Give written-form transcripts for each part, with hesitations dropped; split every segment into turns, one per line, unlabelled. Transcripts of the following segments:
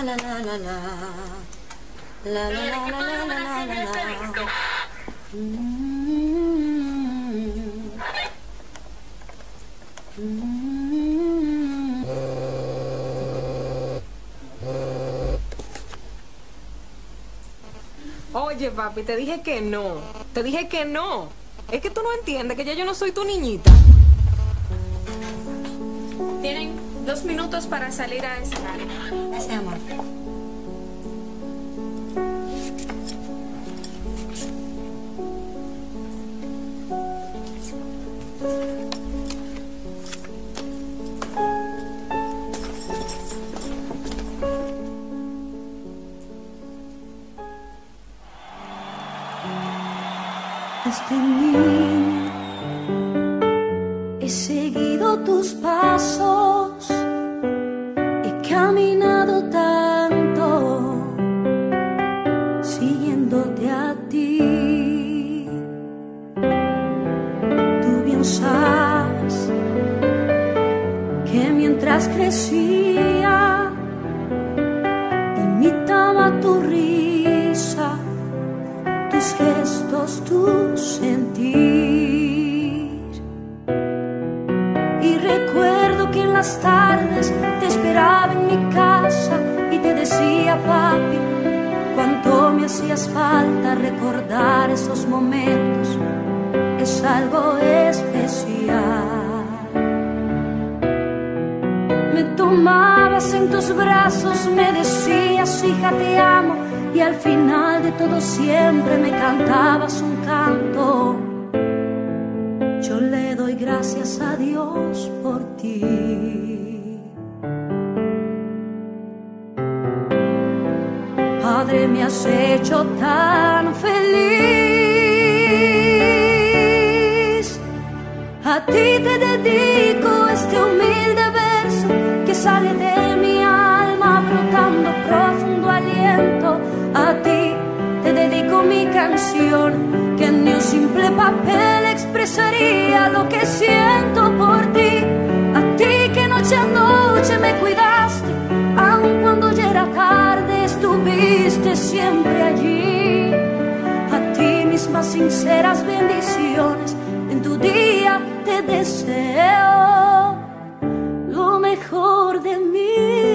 la la la la. La la la la la la la la.
Oye, papi, te dije que no. Te dije que no. Es que tú no entiendes que ya yo no soy tu niñita.
Tienen 2 minutos para salir a escenario.
Gracias, amor.
Desde niño he seguido tus pasos, he caminado tanto siguiéndote a ti. Tú bien sabes que mientras crecía imitaba tu risa, tus gestos, tu sentir. Y recuerdo que en las tardes te esperaba en mi casa y te decía, papi, cuánto me hacías falta. Recordar esos momentos es algo especial. Me tomabas en tus brazos, me decías, hija, te amo, y al final de todo siempre me cantabas un canto. Yo le doy gracias a Dios por ti. Padre, me has hecho tan feliz. A ti te dedico este humilde verso que sale de mi alma brotando profundo aliento. A ti te dedico mi canción, que en un simple papel expresaría lo que siento por ti. A ti que noche a noche me cuidaste, aun cuando ya era tarde estuviste siempre allí. A ti mis más sinceras bendiciones, en tu día te deseo lo mejor de mí.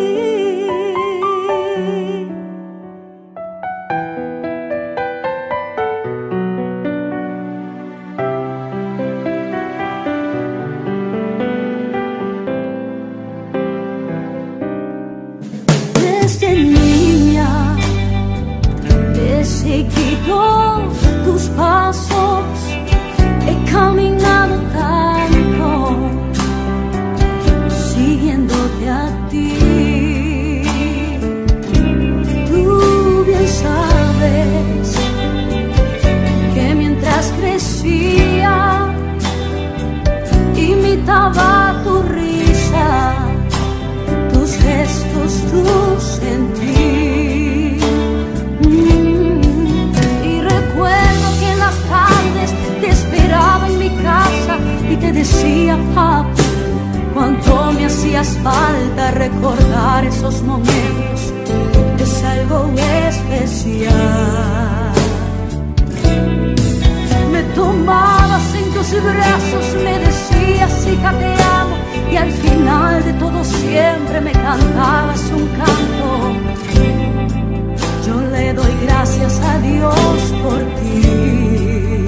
Desde niña he seguido tus pasos, he caminado tanto siguiéndote a ti. Tú bien sabes que mientras crecía imitaba tu risa, tus gestos, tu sentir. Y recuerdo que en las tardes te esperaba en mi casa y te decía, papi, cuánto me hacías falta. Recordar esos momentos es algo especial. Me tomabas en tus brazos, me decías, hija, te amo, y al final de todo siempre me cantabas un canto. Yo le doy gracias a Dios por ti.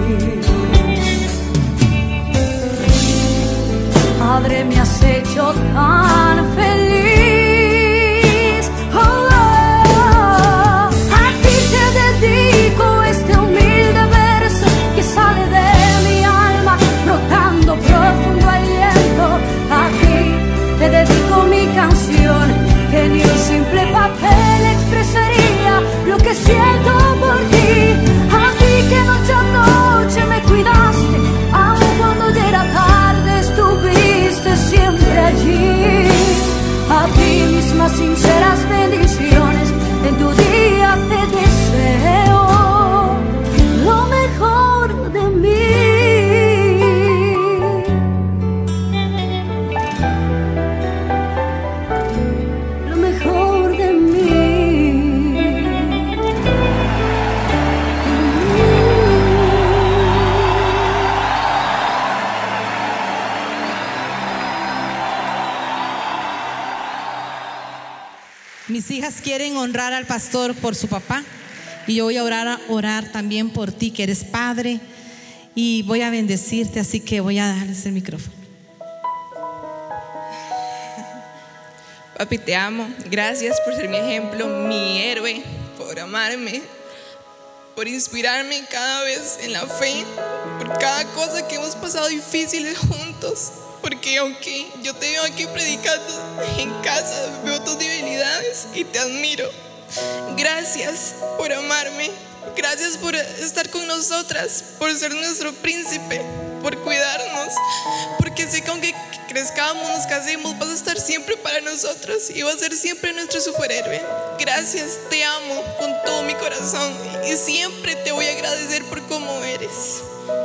Padre, me has hecho tan feliz. Oh, oh. A ti te dedico este humilde verso que sale de mi alma brotando profundo aliento. A ti te dedico mi canción, que ni un
Mis hijas quieren honrar al pastor por su papá y yo voy a orar también por ti, que eres padre, y voy a bendecirte, así que voy a darles el micrófono.
Papi, te amo. Gracias por ser mi ejemplo, mi héroe, por amarme, por inspirarme cada vez en la fe, por cada cosa que hemos pasado difíciles juntos. Porque aunque yo te veo aquí predicando en casa, veo tus debilidades y te admiro. Gracias por amarme. Gracias por estar con nosotras, por ser nuestro príncipe, por cuidarnos. Porque sé que aunque crezcamos, nos casemos, vas a estar siempre para nosotros y vas a ser siempre nuestro superhéroe. Gracias, te amo con todo mi corazón y siempre te voy a agradecer por cómo eres.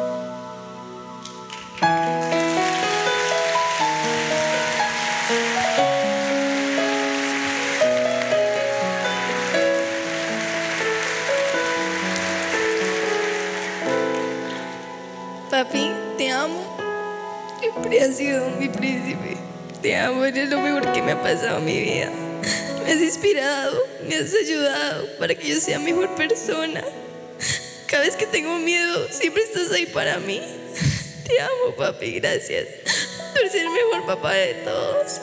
Papi, te amo. Siempre has sido mi príncipe. Te amo, eres lo mejor que me ha pasado en mi vida. Me has inspirado, me has ayudado para que yo sea mejor persona. Cada vez que tengo miedo, siempre estás ahí para mí. Te amo, papi, gracias por ser el mejor papá de todos.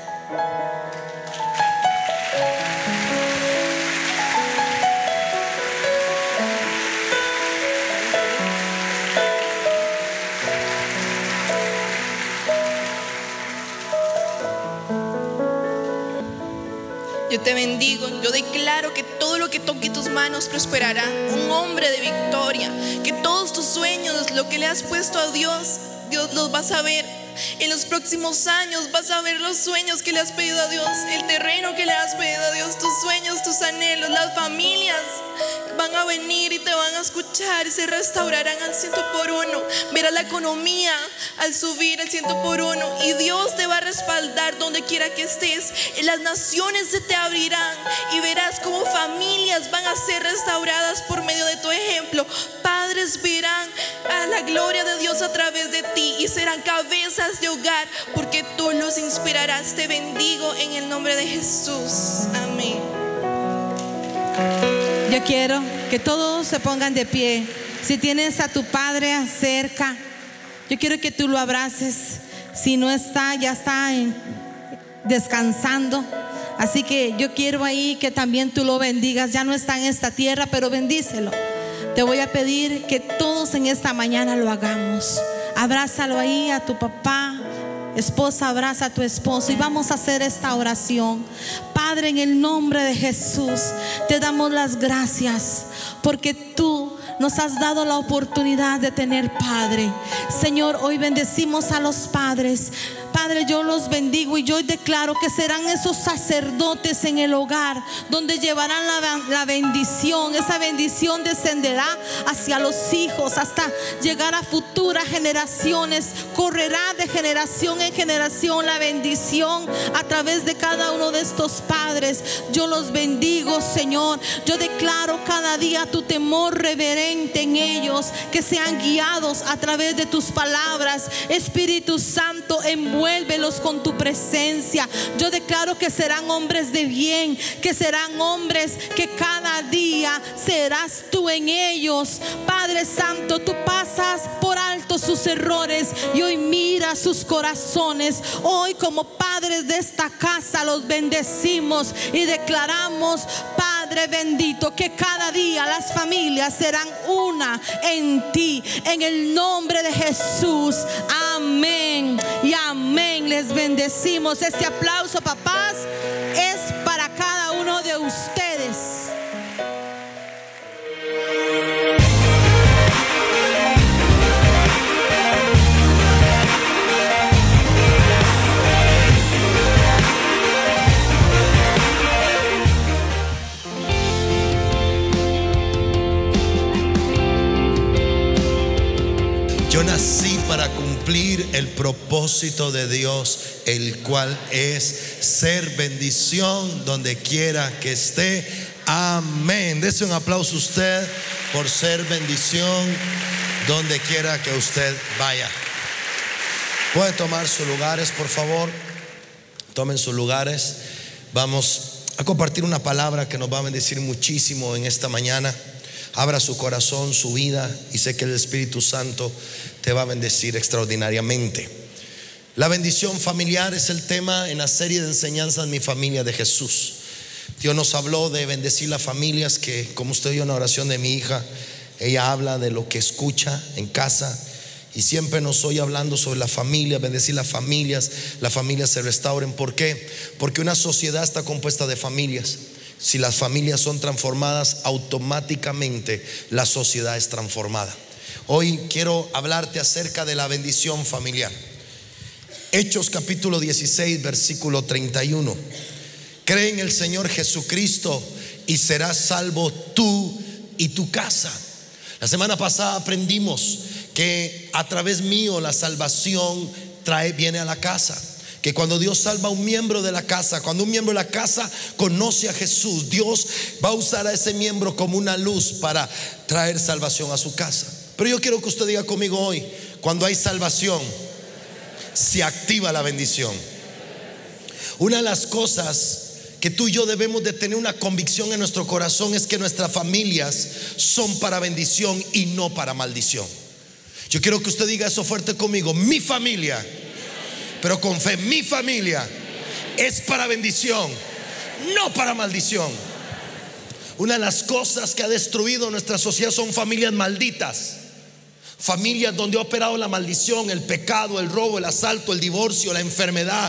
Yo te bendigo, yo declaro que todo lo que toque tus manos prosperará. Un hombre de victoria, que todos tus sueños, lo que le has puesto a Dios, Dios los vas a ver. En los próximos años vas a ver los sueños que le has pedido a Dios, el terreno que le has pedido a Dios, tus sueños, tus anhelos. Las familias van a venir y te van a escuchar y se restaurarán al 100%. Verás la economía al subir al 100%, y Dios te va a respaldar donde quiera que estés. En las naciones se te abrirán y verás cómo familias van a ser restauradas por medio de tu ejemplo. Padres verán a la gloria de Dios a través de ti y serán cabezas de hogar porque tú los inspirarás. Te bendigo en el nombre de Jesús. Amén.
Yo quiero que todos se pongan de pie. Si tienes a tu padre cerca, yo quiero que tú lo abraces. Si no está, ya está descansando. Así que yo quiero ahí que también tú lo bendigas. Ya no está en esta tierra, pero bendícelo. Te voy a pedir que todos en esta mañana lo hagamos. Abrázalo ahí a tu papá. Esposa, abraza a tu esposo y vamos a hacer esta oración. Padre, en el nombre de Jesús, te damos las gracias porque tú nos has dado la oportunidad de tener padre. Señor, hoy bendecimos a los padres. Padre, yo los bendigo y yo declaro que serán esos sacerdotes en el hogar donde llevarán la bendición. Esa bendición descenderá hacia los hijos hasta llegar a futuras generaciones. Correrá de generación en generación la bendición a través de cada uno de estos padres. Yo los bendigo, Señor. Yo declaro cada día tu temor reverente en ellos, que sean guiados a través de tus palabras. Espíritu Santo, envuélvelos con tu presencia. Yo declaro que serán hombres de bien, que serán hombres que cada día serás tú en ellos. Padre Santo, tú pasas por alto sus errores y hoy mira sus corazones. Hoy, como padres de esta casa, los bendecimos y declaramos, Padre bendito, que cada día las familias serán una en ti, en el nombre de Jesús. Amén y amén. Les bendecimos. Este aplauso, papás, es para cada uno de ustedes.
Yo nací para cumplir el propósito de Dios, el cual es ser bendición donde quiera que esté. Amén. Dese un aplauso a usted por ser bendición donde quiera que usted vaya. Puede tomar sus lugares, por favor. Tomen sus lugares. Vamos a compartir una palabra que nos va a bendecir muchísimo en esta mañana. Abra su corazón, su vida, y sé que el Espíritu Santo te va a bendecir extraordinariamente. La bendición familiar es el tema en la serie de enseñanzas Mi Familia de Jesús. Dios nos habló de bendecir las familias, que como usted vio en la oración de mi hija, ella habla de lo que escucha en casa, y siempre nos oye hablando sobre la familia, bendecir las familias se restauren. ¿Por qué? Porque una sociedad está compuesta de familias. Si las familias son transformadas, automáticamente la sociedad es transformada. Hoy quiero hablarte acerca de la bendición familiar. Hechos capítulo 16 versículo 31. Cree en el Señor Jesucristo y serás salvo tú y tu casa. La semana pasada aprendimos que a través mío la salvación viene a la casa. Que cuando Dios salva a un miembro de la casa, cuando un miembro de la casa conoce a Jesús, Dios va a usar a ese miembro como una luz para traer salvación a su casa. Pero yo quiero que usted diga conmigo hoy: cuando hay salvación, se activa la bendición. Una de las cosas que tú y yo debemos de tener una convicción en nuestro corazón es que nuestras familias son para bendición y no para maldición. Yo quiero que usted diga eso fuerte conmigo: mi familia, pero con fe, mi familia es para bendición, no para maldición. Una de las cosas que ha destruido nuestra sociedad son familias malditas. Familias donde ha operado la maldición, el pecado, el robo, el asalto, el divorcio, la enfermedad.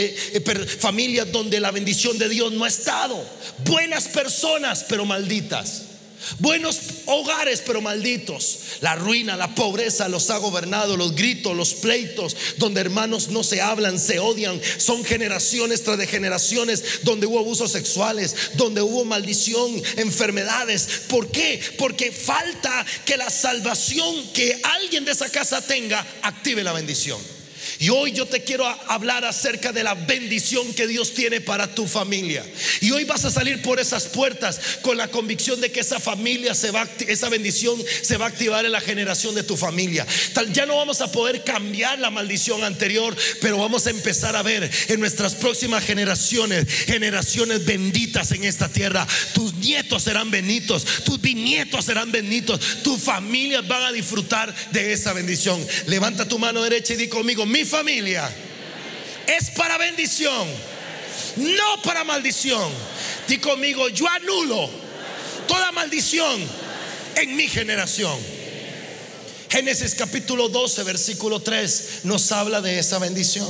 Familias donde la bendición de Dios no ha estado. Buenas personas pero malditas. Buenos hogares pero malditos. La ruina, la pobreza los ha gobernado. Los gritos, los pleitos, donde hermanos no se hablan, se odian. Son generaciones tras de generaciones donde hubo abusos sexuales, donde hubo maldición, enfermedades. ¿Por qué? Porque falta que la salvación que alguien de esa casa tenga active la bendición. Y hoy yo te quiero hablar acerca de la bendición que Dios tiene para tu familia. Y hoy vas a salir por esas puertas con la convicción de que esa familia esa bendición se va a activar en la generación de tu familia. Ya no vamos a poder cambiar la maldición anterior, pero vamos a empezar a ver en nuestras próximas generaciones benditas en esta tierra. Tus nietos serán benditos, tus bisnietos serán benditos, tus familias van a disfrutar de esa bendición. Levanta tu mano derecha y di conmigo: mi familia es para bendición, no para maldición. Di conmigo: yo anulo toda maldición en mi generación. Génesis capítulo 12 versículo 3 nos habla de esa bendición.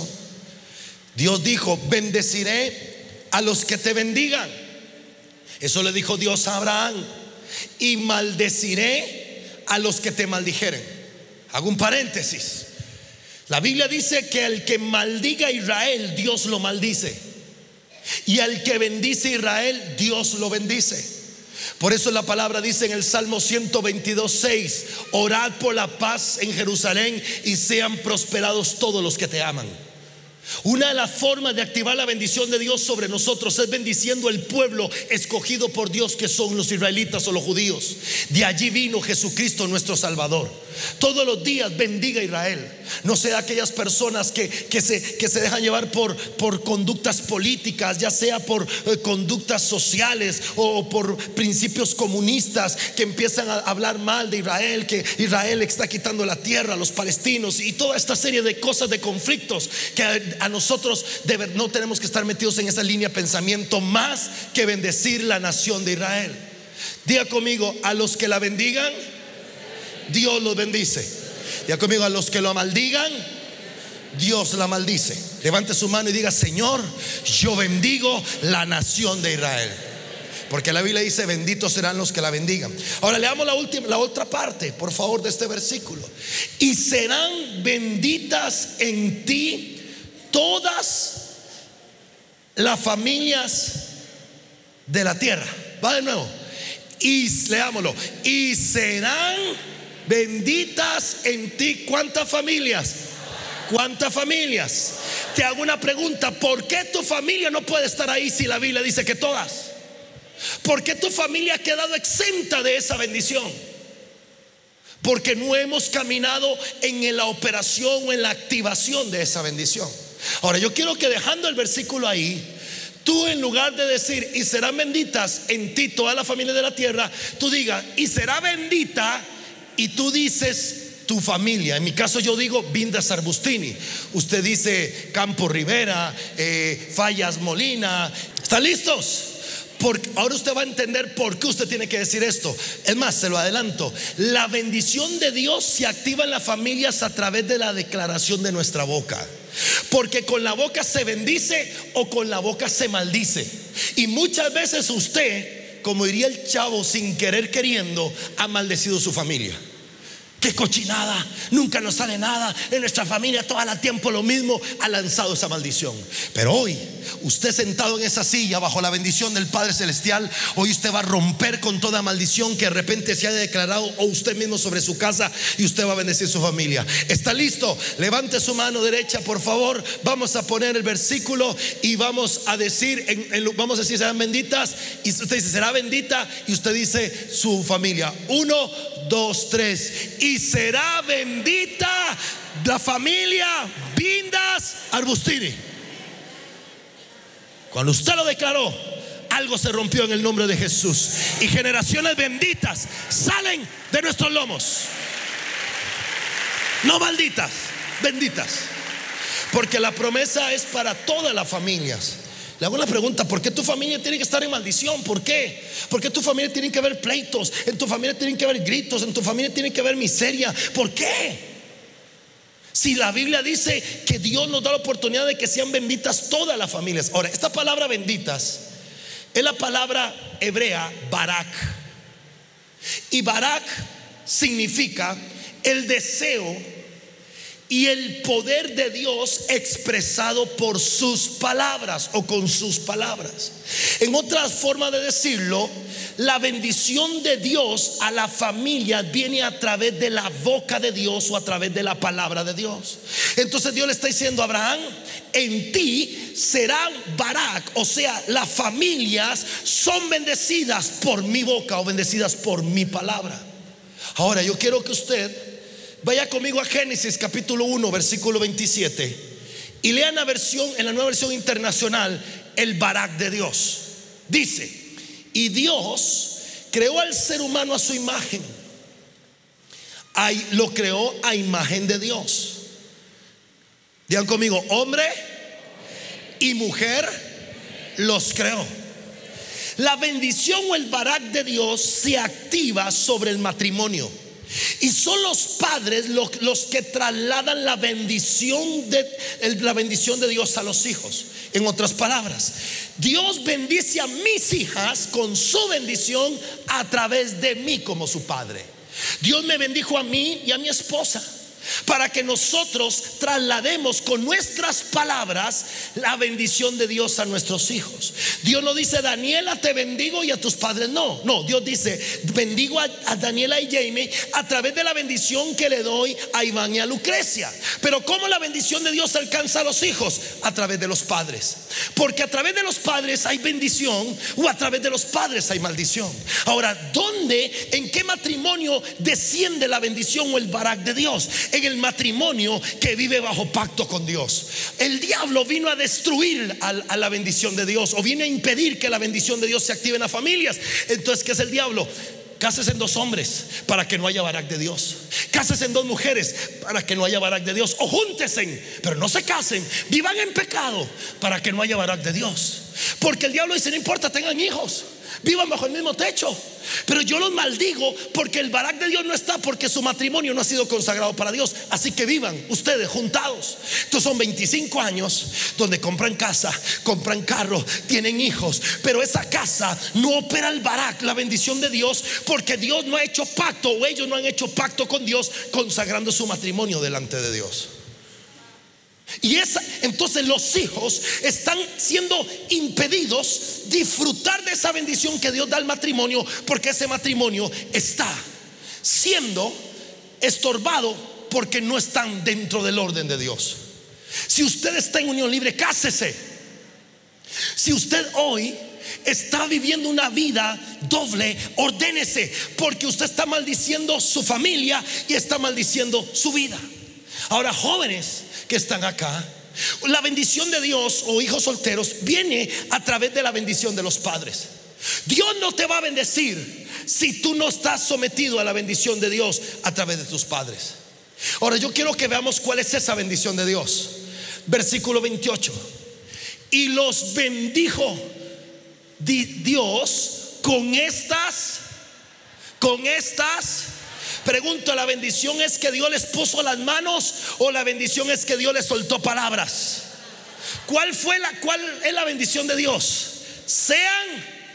Dios dijo: bendeciré a los que te bendigan. Eso le dijo Dios a Abraham. Y maldeciré a los que te maldijeren. Hago un paréntesis. La Biblia dice que el que maldiga a Israel, Dios lo maldice, y al que bendice a Israel, Dios lo bendice. Por eso la palabra dice en el Salmo 122:6: orad por la paz en Jerusalén y sean prosperados todos los que te aman. Una de las formas de activar la bendición de Dios sobre nosotros es bendiciendo el pueblo escogido por Dios, que son los israelitas o los judíos. De allí vino Jesucristo nuestro Salvador. Todos los días bendiga a Israel. No sea aquellas personas que se dejan llevar por conductas políticas, ya sea por conductas sociales o por principios comunistas, que empiezan a hablar mal de Israel, que Israel está quitando la tierra a los palestinos y toda esta serie de cosas, de conflictos, que a nosotros no tenemos que estar metidos en esa línea de pensamiento, más que bendecir la nación de Israel. Diga conmigo: a los que la bendigan, Dios los bendice. Diga conmigo: a los que lo maldigan, Dios la maldice. Levante su mano y diga: Señor, yo bendigo la nación de Israel. Porque la Biblia dice: benditos serán los que la bendigan. Ahora leamos la otra parte, por favor, de este versículo. Y serán benditas en ti todas las familias de la tierra. Va de nuevo. Y leámoslo: y serán benditas en ti. ¿Cuántas familias? ¿Cuántas familias? Te hago una pregunta: ¿por qué tu familia no puede estar ahí si la Biblia dice que todas? ¿Por qué tu familia ha quedado exenta de esa bendición? Porque no hemos caminado en la operación o en la activación de esa bendición. Ahora yo quiero que, dejando el versículo ahí, Tú, en lugar de decir y serán benditas en ti toda la familia de la tierra, tú digas y será bendita, y tú dices tu familia. En mi caso yo digo Vindas Arbustini, usted dice Campo Rivera, Fallas Molina. ¿Están listos? Porque ahora usted va a entender por qué usted tiene que decir esto. Es más, se lo adelanto: la bendición de Dios se activa en las familias a través de la declaración de nuestra boca. Porque con la boca se bendice o con la boca se maldice. Y muchas veces usted, como diría el chavo, sin querer queriendo, ha maldecido su familia. Qué cochinada, nunca nos sale nada, en nuestra familia todo el tiempo lo mismo. Ha lanzado esa maldición. Pero hoy, usted sentado en esa silla bajo la bendición del Padre Celestial, hoy usted va a romper con toda maldición que de repente se haya declarado o usted mismo sobre su casa, y usted va a bendecir su familia. ¿Está listo? Levante su mano derecha, por favor. Vamos a poner el versículo y vamos a decir, vamos a decir serán benditas, y usted dice será bendita, y usted dice su familia. 1, 2, 3. Y será bendita la familia Vindas Arbustini. Cuando usted lo declaró, algo se rompió en el nombre de Jesús, y generaciones benditas salen de nuestros lomos. No malditas, benditas. Porque la promesa es para todas las familias. Le hago una pregunta: ¿por qué tu familia tiene que estar en maldición? ¿Por qué? ¿Por qué tu familia tiene que haber pleitos? En tu familia tienen que haber gritos, en tu familia tiene que haber miseria. ¿Por qué? Si la Biblia dice que Dios nos da la oportunidad de que sean benditas todas las familias. Ahora, esta palabra benditas es la palabra hebrea Barak. Y Barak significa el deseo y el poder de Dios expresado por sus palabras o con sus palabras. En otra forma de decirlo, la bendición de Dios a la familia viene a través de la boca de Dios o a través de la palabra de Dios. Entonces Dios le está diciendo a Abraham: en ti será Barak, o sea, las familias son bendecidas por mi boca o bendecidas por mi palabra. Ahora yo quiero que usted vaya conmigo a Génesis capítulo 1 versículo 27 y lean en la nueva versión internacional, el Barak de Dios. Dice: y Dios creó al ser humano a su imagen, lo creó a imagen de Dios. Digan conmigo: hombre y mujer los creó. La bendición o el Barak de Dios se activa sobre el matrimonio, y son los padres los que trasladan la bendición de Dios a los hijos. En otras palabras, Dios bendice a mis hijas con su bendición a través de mí como su padre. Dios me bendijo a mí y a mi esposa para que nosotros traslademos con nuestras palabras la bendición de Dios a nuestros hijos. Dios no dice: Daniela, te bendigo, y a tus padres no. No, Dios dice: bendigo a Daniela y Jamie a través de la bendición que le doy a Iván y a Lucrecia. Pero ¿cómo la bendición de Dios alcanza a los hijos? A través de los padres. Porque a través de los padres hay bendición, o a través de los padres hay maldición. Ahora, ¿dónde, en qué matrimonio desciende la bendición o el Barak de Dios? En el matrimonio que vive bajo pacto con Dios. El diablo vino a destruir a la bendición de Dios, o viene a impedir que la bendición de Dios se active en las familias. Entonces, ¿qué es el diablo? Cásense en 2 hombres para que no haya Barak de Dios. Cásense en 2 mujeres para que no haya Barak de Dios. O júntense, pero no se casen. Vivan en pecado para que no haya Barak de Dios. Porque el diablo dice: no importa, tengan hijos, vivan bajo el mismo techo. Pero yo los maldigo porque el Barak de Dios no está, porque su matrimonio no ha sido consagrado para Dios. Así que vivan ustedes juntados. Entonces son 25 años donde compran casa, compran carro, tienen hijos, pero esa casa no opera el Barak, la bendición de Dios, porque Dios no ha hecho pacto, o ellos no han hecho pacto con Dios, consagrando su matrimonio delante de Dios. Y entonces los hijos están siendo impedidos disfrutar de esa bendición que Dios da al matrimonio, porque ese matrimonio está siendo estorbado porque no están dentro del orden de Dios. Si usted está en unión libre, cásese. Si usted hoy está viviendo una vida doble, ordénese, porque usted está maldiciendo su familia y está maldiciendo su vida. Ahora, jóvenes que están acá, La bendición de Dios o hijos solteros viene a través de la bendición de los padres. Dios no te va a bendecir si tú no estás sometido a la bendición de Dios a través de tus padres. Ahora yo quiero que veamos cuál es esa bendición de Dios. Versículo 28. Y los bendijo Dios con estas. Pregunto, ¿la bendición es que Dios les puso las manos o la bendición es que Dios les soltó palabras? ¿Cuál es la bendición de Dios? Sean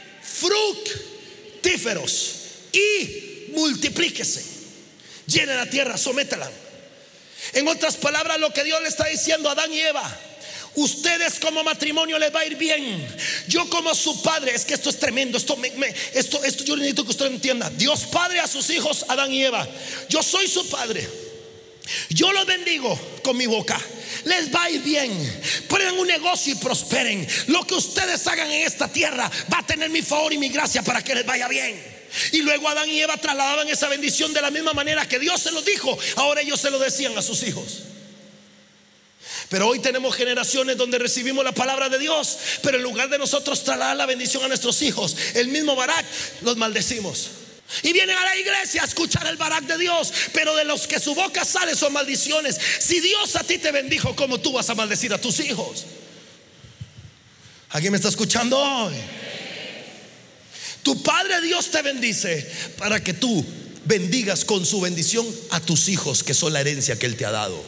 fructíferos y multiplíquese, llenen la tierra, sométela. En otras palabras, lo que Dios le está diciendo a Adán y Eva: ustedes como matrimonio les va a ir bien. Yo como su padre, es que esto es tremendo. Esto yo necesito que usted entienda. Dios Padre a sus hijos, Adán y Eva: yo soy su padre, yo los bendigo con mi boca. Les va a ir bien. Pongan un negocio y prosperen. Lo que ustedes hagan en esta tierra va a tener mi favor y mi gracia para que les vaya bien. Y luego Adán y Eva trasladaban esa bendición de la misma manera que Dios se lo dijo. Ahora ellos se lo decían a sus hijos. Pero hoy tenemos generaciones donde recibimos la palabra de Dios, pero en lugar de nosotros trasladar la bendición a nuestros hijos, el mismo Barak, los maldecimos. Y vienen a la iglesia a escuchar el Barak de Dios, pero de los que su boca sale son maldiciones. Si Dios a ti te bendijo, ¿cómo tú vas a maldecir a tus hijos? ¿Alguien me está escuchando hoy? Tu Padre Dios te bendice para que tú bendigas con su bendición a tus hijos, que son la herencia que Él te ha dado.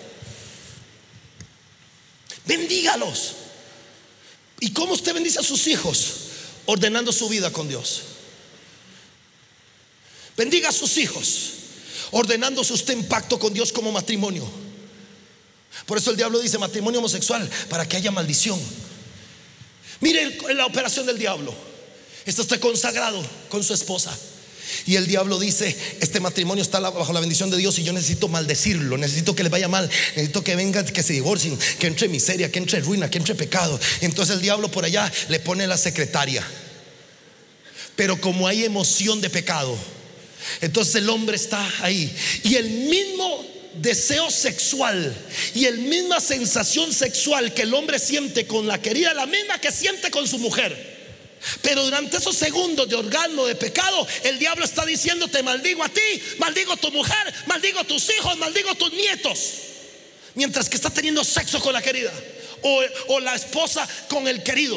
Bendígalos. ¿Y cómo usted bendice a sus hijos? Ordenando su vida con Dios. Bendiga a sus hijos ordenándose usted en pacto con Dios como matrimonio. Por eso el diablo dice matrimonio homosexual, para que haya maldición. Mire la operación del diablo. Está usted consagrado con su esposa y el diablo dice: este matrimonio está bajo la bendición de Dios y yo necesito maldecirlo, necesito que les vaya mal, necesito que vengan, que se divorcien, que entre miseria, que entre ruina, que entre pecado. Entonces el diablo por allá le pone la secretaria. Pero como hay emoción de pecado, entonces el hombre está ahí y el mismo deseo sexual y el misma sensación sexual que el hombre siente con la querida, la misma que siente con su mujer. Pero durante esos segundos de orgasmo de pecado, el diablo está diciendo: te maldigo a ti, maldigo a tu mujer, maldigo a tus hijos, maldigo a tus nietos. Mientras que está teniendo sexo con la querida o la esposa con el querido.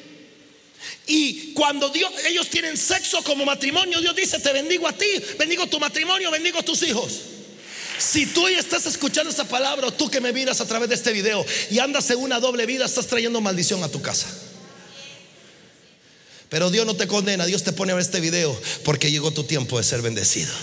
Y cuando ellos tienen sexo como matrimonio, Dios dice: te bendigo a ti, bendigo tu matrimonio, bendigo a tus hijos. Si tú hoy estás escuchando esta palabra, o tú que me miras a través de este video y andas en una doble vida, estás trayendo maldición a tu casa. Pero Dios no te condena, Dios te pone a ver este video porque llegó tu tiempo de ser bendecido.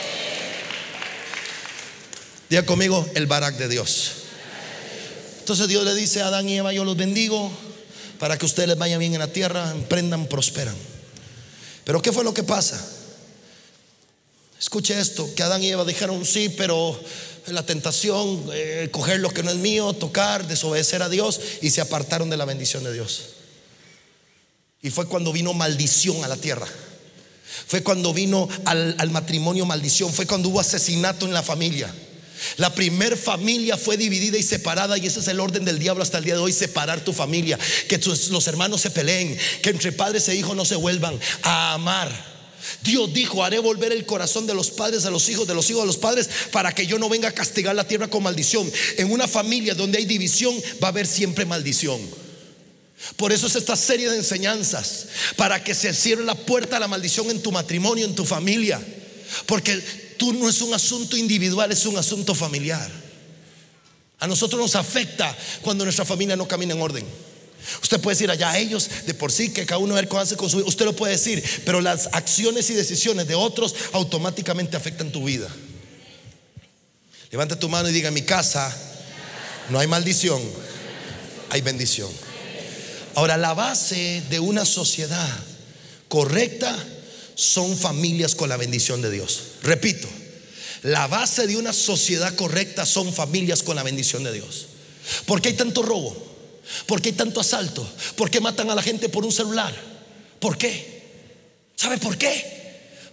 Diga conmigo: el Barak de Dios. Entonces Dios le dice a Adán y Eva: yo los bendigo para que ustedes les vaya bien en la tierra, emprendan, prosperan. Pero ¿qué fue lo que pasa? Escuche esto, que Adán y Eva dijeron sí, pero la tentación, coger lo que no es mío, tocar, desobedecer a Dios, y se apartaron de la bendición de Dios. Y fue cuando vino maldición a la tierra. Fue cuando vino al matrimonio maldición. Fue cuando hubo asesinato en la familia. La primer familia fue dividida y separada, y ese es el orden del diablo hasta el día de hoy: separar tu familia, que los hermanos se peleen, que entre padres e hijos no se vuelvan a amar. Dios dijo: haré volver el corazón de los padres a los hijos, de los hijos a los padres, para que yo no venga a castigar la tierra con maldición. En una familia donde hay división va a haber siempre maldición. Por eso es esta serie de enseñanzas, para que se cierre la puerta a la maldición en tu matrimonio, en tu familia. Porque tú no es un asunto individual, es un asunto familiar. A nosotros nos afecta cuando nuestra familia no camina en orden. Usted puede decir allá ellos de por sí, que cada uno hace con su vida. Usted lo puede decir, pero las acciones y decisiones de otros automáticamente afectan tu vida. Levanta tu mano y diga: en mi casa no hay maldición, hay bendición. Ahora, la base de una sociedad correcta son familias con la bendición de Dios. Repito, la base de una sociedad correcta son familias con la bendición de Dios. ¿Por qué hay tanto robo? ¿Por qué hay tanto asalto? ¿Por qué matan a la gente por un celular? ¿Por qué? ¿Sabe por qué?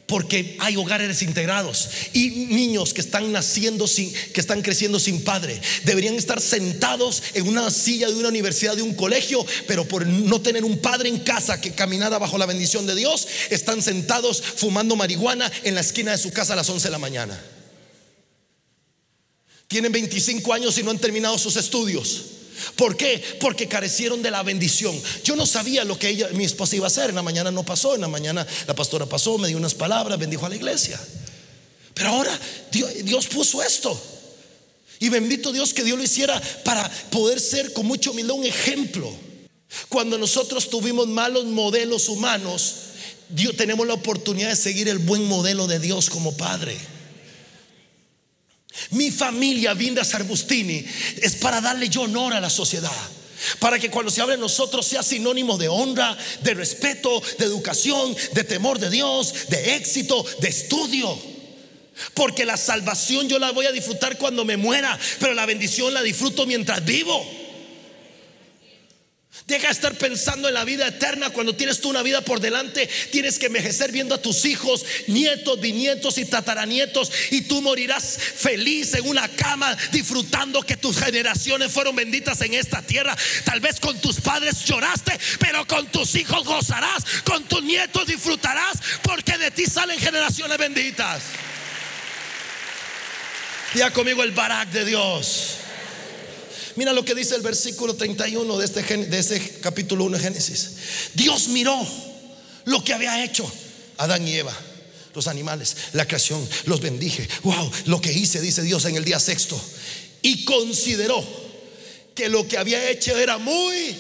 porque hay hogares integrados y niños que están naciendo que están creciendo sin padre. Deberían estar sentados en una silla de una universidad, de un colegio, pero por no tener un padre en casa que caminara bajo la bendición de Dios, están sentados fumando marihuana en la esquina de su casa a las 11 de la mañana. Tienen 25 años y no han terminado sus estudios. ¿Por qué? Porque carecieron de la bendición. Yo no sabía lo que mi esposa iba a hacer. En la mañana no pasó, en la mañana la pastora pasó, me dio unas palabras, bendijo a la iglesia. Pero ahora Dios puso esto. Y bendito Dios que Dios lo hiciera para poder ser con mucha humildad un ejemplo. Cuando nosotros tuvimos malos modelos humanos, tenemos la oportunidad de seguir el buen modelo de Dios como Padre. Mi familia Vindas Arbustini es para darle yo honor a la sociedad, para que cuando se hable de nosotros sea sinónimo de honra, de respeto, de educación, de temor de Dios, de éxito, de estudio. Porque la salvación yo la voy a disfrutar cuando me muera, pero la bendición la disfruto mientras vivo. Deja de estar pensando en la vida eterna cuando tienes tú una vida por delante. Tienes que envejecer viendo a tus hijos, nietos, bisnietos y tataranietos, y tú morirás feliz en una cama disfrutando que tus generaciones fueron benditas en esta tierra. Tal vez con tus padres lloraste, pero con tus hijos gozarás, con tus nietos disfrutarás, porque de ti salen generaciones benditas. Diga conmigo el Barak de Dios. Mira lo que dice el versículo 31 de ese capítulo 1 de Génesis. Dios miró lo que había hecho Adán y Eva, los animales, la creación, los bendije. Wow, lo que hice, dice Dios, en el día sexto. Y consideró que lo que había hecho era muy.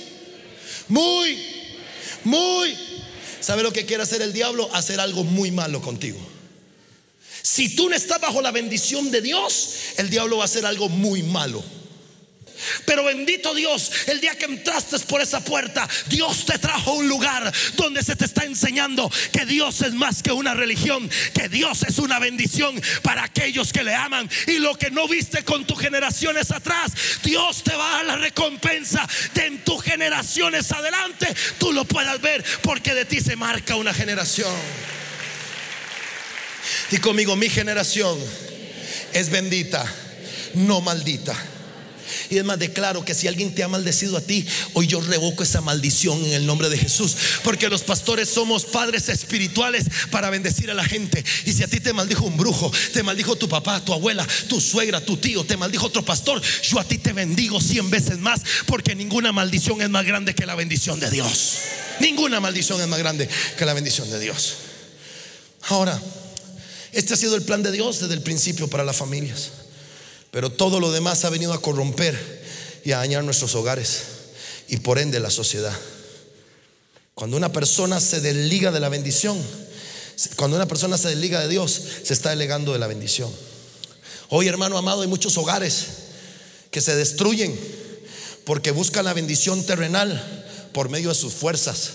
¿Sabe lo que quiere hacer el diablo? Hacer algo muy malo contigo. Si tú no estás bajo la bendición de Dios, el diablo va a hacer algo muy malo. Pero bendito Dios, el día que entraste por esa puerta, Dios te trajo a un lugar donde se te está enseñando que Dios es más que una religión, que Dios es una bendición para aquellos que le aman. Y lo que no viste con tus generaciones atrás, Dios te va a dar la recompensa de en tus generaciones adelante tú lo puedas ver, porque de ti se marca una generación. Y conmigo, mi generación es bendita, no maldita. Y es más, declaro que si alguien te ha maldecido a ti, hoy yo revoco esa maldición en el nombre de Jesús. Porque los pastores somos padres espirituales para bendecir a la gente. Y si a ti te maldijo un brujo, te maldijo tu papá, tu abuela, tu suegra, tu tío, te maldijo otro pastor, yo a ti te bendigo 100 veces más, porque ninguna maldición es más grande que la bendición de Dios. Ninguna maldición es más grande que la bendición de Dios. Ahora, este ha sido el plan de Dios desde el principio para las familias. Pero todo lo demás ha venido a corromper y a dañar nuestros hogares y por ende la sociedad. Cuando una persona se desliga de la bendición, cuando una persona se desliga de Dios, se está desligando de la bendición. Hoy, hermano amado, hay muchos hogares que se destruyen porque buscan la bendición terrenal por medio de sus fuerzas.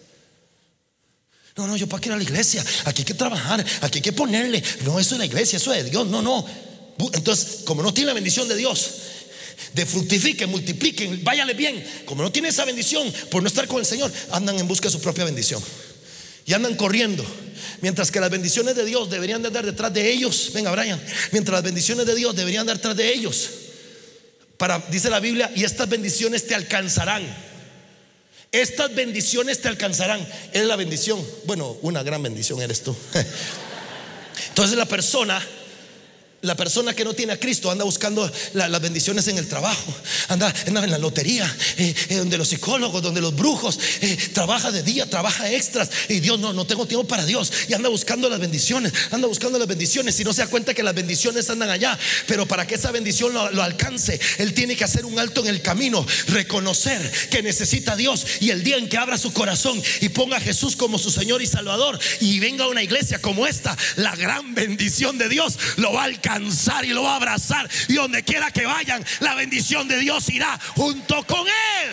No, yo para qué ir a la iglesia, aquí hay que trabajar, aquí hay que ponerle. No, eso es la iglesia, eso es de Dios. No. Entonces, como no tiene la bendición de Dios, de fructifiquen, multipliquen, váyale bien. Como no tiene esa bendición, por no estar con el Señor, andan en busca de su propia bendición y andan corriendo. Mientras que las bendiciones de Dios deberían de andar detrás de ellos. Venga, Brian. Mientras las bendiciones de Dios deberían andar detrás de ellos. Dice la Biblia, y estas bendiciones te alcanzarán. Estas bendiciones te alcanzarán. Es la bendición. Bueno, una gran bendición eres tú. Entonces la persona que no tiene a Cristo anda buscando las bendiciones en el trabajo, anda en la lotería, donde los psicólogos, donde los brujos, trabaja de día, trabaja extras, y Dios, no tengo tiempo para Dios, y anda buscando las bendiciones, y no se da cuenta que las bendiciones andan allá. Pero para que esa bendición lo alcance, él tiene que hacer un alto en el camino, reconocer que necesita a Dios, y el día en que abra su corazón y ponga a Jesús como su Señor y Salvador, y venga a una iglesia como esta, la gran bendición de Dios lo va a alcanzar y lo va a abrazar, y donde quiera que vayan, la bendición de Dios irá junto con él.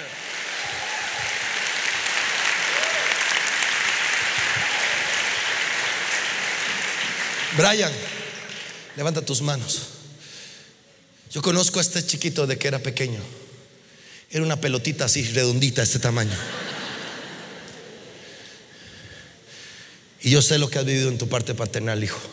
Brian, levanta tus manos. Yo conozco a este chiquito de que era pequeño. Era una pelotita así redondita de este tamaño. Y yo sé lo que has vivido en tu parte paternal, hijo.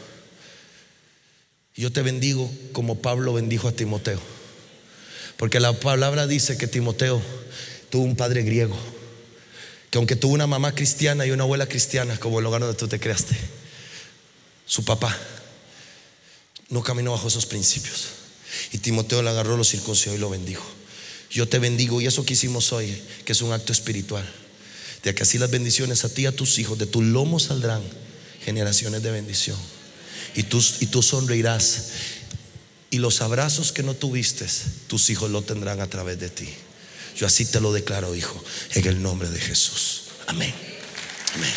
Y yo te bendigo como Pablo bendijo a Timoteo, porque la palabra dice que Timoteo tuvo un padre griego, que aunque tuvo una mamá cristiana y una abuela cristiana, como el lugar donde tú te creaste, su papá no caminó bajo esos principios. Y Timoteo le agarró, lo circuncidó y lo bendijo. Yo te bendigo, y eso que hicimos hoy, que es un acto espiritual, de que así las bendiciones a ti y a tus hijos, de tu lomo saldrán generaciones de bendición. Y tú sonreirás, y los abrazos que no tuviste, tus hijos lo tendrán a través de ti. Yo así te lo declaro, hijo, en el nombre de Jesús. Amén. Amén.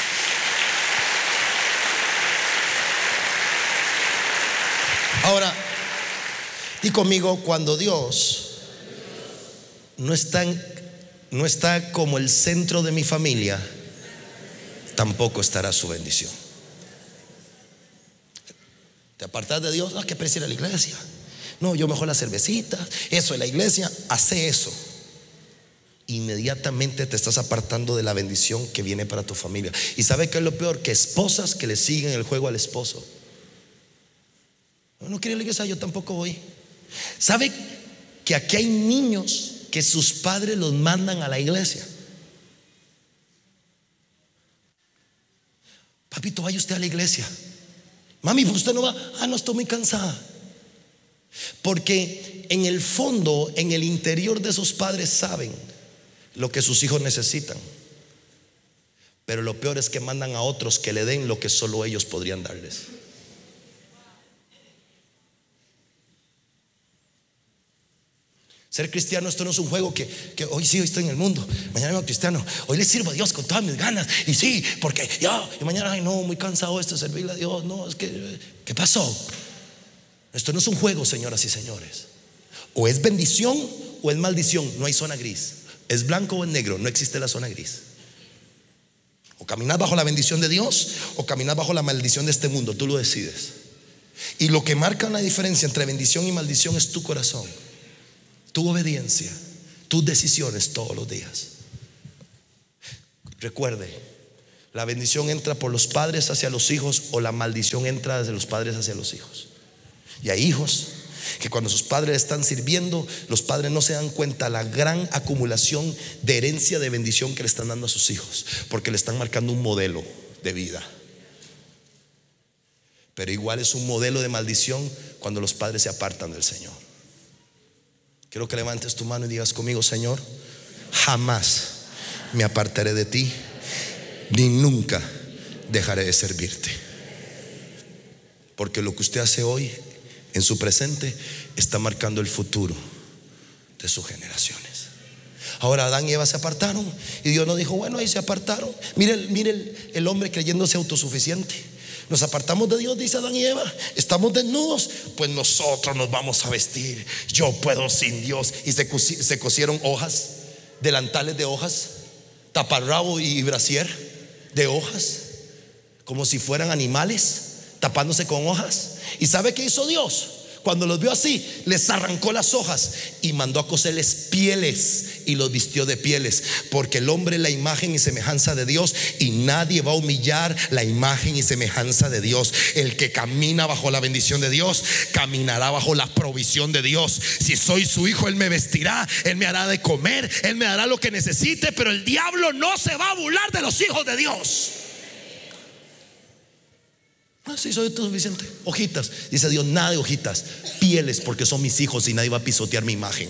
Ahora, y conmigo, cuando Dios no está como el centro de mi familia, tampoco estará su bendición. Te apartas de Dios, que pereza ir a la iglesia. No, yo mejor la cervecita, eso es la iglesia. Hace eso, inmediatamente te estás apartando de la bendición que viene para tu familia. ¿Y sabe qué es lo peor? Que esposas que le siguen el juego al esposo. No quiere ir a la iglesia, yo tampoco voy. ¿Sabe que aquí hay niños que sus padres los mandan a la iglesia? Papito, vaya usted a la iglesia. Mami, ¿usted no va? No, estoy muy cansada. Porque en el fondo, en el interior de esos padres saben lo que sus hijos necesitan, pero lo peor es que mandan a otros que le den lo que solo ellos podrían darles. Ser cristiano, esto no es un juego que hoy sí, hoy estoy en el mundo, mañana vengo cristiano, hoy le sirvo a Dios con todas mis ganas, y sí, porque ya, y mañana, ay no, muy cansado esto, servirle a Dios. No, es que, ¿qué pasó? Esto no es un juego, señoras y señores. O es bendición o es maldición, no hay zona gris. Es blanco o es negro, no existe la zona gris. O caminas bajo la bendición de Dios o caminas bajo la maldición de este mundo, tú lo decides. Y lo que marca una diferencia entre bendición y maldición es tu corazón, tu obediencia, tus decisiones todos los días. Recuerde, la bendición entra por los padres hacia los hijos, o la maldición entra desde los padres hacia los hijos. Y hay hijos que cuando sus padres están sirviendo, los padres no se dan cuenta la gran acumulación de herencia de bendición que le están dando a sus hijos, porque le están marcando un modelo de vida. Pero igual es un modelo de maldición cuando los padres se apartan del Señor. Quiero que levantes tu mano y digas conmigo: Señor, jamás me apartaré de ti, ni nunca dejaré de servirte. Porque lo que usted hace hoy en su presente está marcando el futuro de sus generaciones. Ahora Adán y Eva se apartaron, y Dios no dijo, bueno, ahí se apartaron. Mire el hombre creyéndose autosuficiente. Nos apartamos de Dios, dice Adán y Eva. Estamos desnudos, pues nosotros nos vamos a vestir. Yo puedo sin Dios. Y se cosieron hojas, delantales de hojas, taparrabo y brasier de hojas, como si fueran animales, tapándose con hojas. ¿Y sabe qué hizo Dios? Cuando los vio así, les arrancó las hojas y mandó a coserles pieles y los vistió de pieles, porque el hombre es la imagen y semejanza de Dios, y nadie va a humillar la imagen y semejanza de Dios. El que camina bajo la bendición de Dios caminará bajo la provisión de Dios. Si soy su hijo, Él me vestirá, Él me hará de comer, Él me dará lo que necesite. Pero el diablo no se va a burlar de los hijos de Dios. Sí, soy suficiente. Hojitas, dice Dios, nada de hojitas, pieles, porque son mis hijos y nadie va a pisotear mi imagen.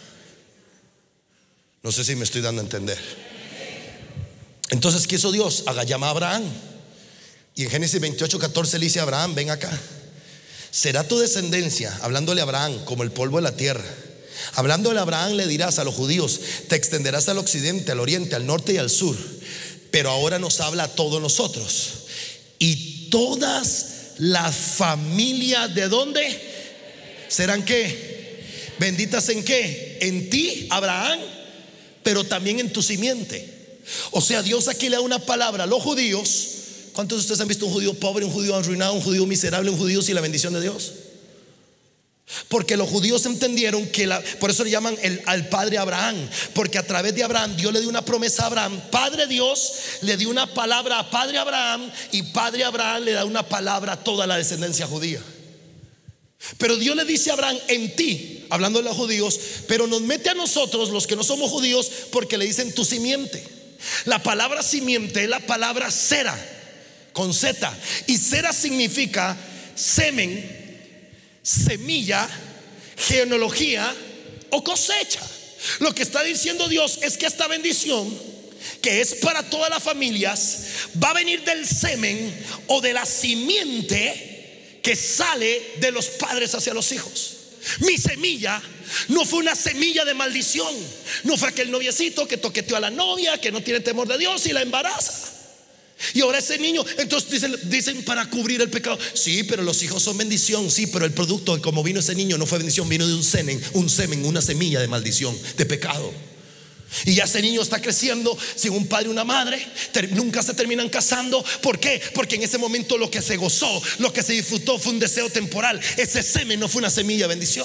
No sé si me estoy dando a entender. Entonces, ¿qué hizo Dios? Llama a Abraham, y en Génesis 28:14 le dice a Abraham: ven acá, será tu descendencia, hablándole a Abraham, como el polvo de la tierra. Hablándole a Abraham le dirás a los judíos: te extenderás al occidente, al oriente, al norte y al sur. Pero ahora nos habla a todos nosotros. Y todas las familias, ¿de dónde? ¿Serán qué? ¿Benditas en qué? En ti, Abraham, pero también en tu simiente. O sea, Dios aquí le da una palabra a los judíos. ¿Cuántos de ustedes han visto un judío pobre, un judío arruinado, un judío miserable, un judío sin la bendición de Dios? Porque los judíos entendieron que por eso le llaman al padre Abraham, porque a través de Abraham Dios le dio una promesa a Abraham. Padre Dios le dio una palabra a padre Abraham, y padre Abraham le da una palabra a toda la descendencia judía. Pero Dios le dice a Abraham: en ti, hablando de los judíos, pero nos mete a nosotros los que no somos judíos, porque le dicen tu simiente. La palabra simiente es la palabra Sera, con Z, y Sera significa semen, semilla, genealogía o cosecha. Lo que está diciendo Dios es que esta bendición, que es para todas las familias, va a venir del semen o de la simiente que sale de los padres hacia los hijos. Mi semilla no fue una semilla de maldición. No fue aquel noviecito que toqueteó a la novia, que no tiene temor de Dios y la embaraza. Y ahora ese niño, entonces dicen para cubrir el pecado. Sí, pero los hijos son bendición. Sí, pero el producto de cómo vino ese niño no fue bendición, vino de un semen, una semilla de maldición, de pecado. Y ya ese niño está creciendo sin un padre y una madre. Nunca se terminan casando. ¿Por qué? Porque en ese momento lo que se gozó, lo que se disfrutó fue un deseo temporal. Ese semen no fue una semilla de bendición.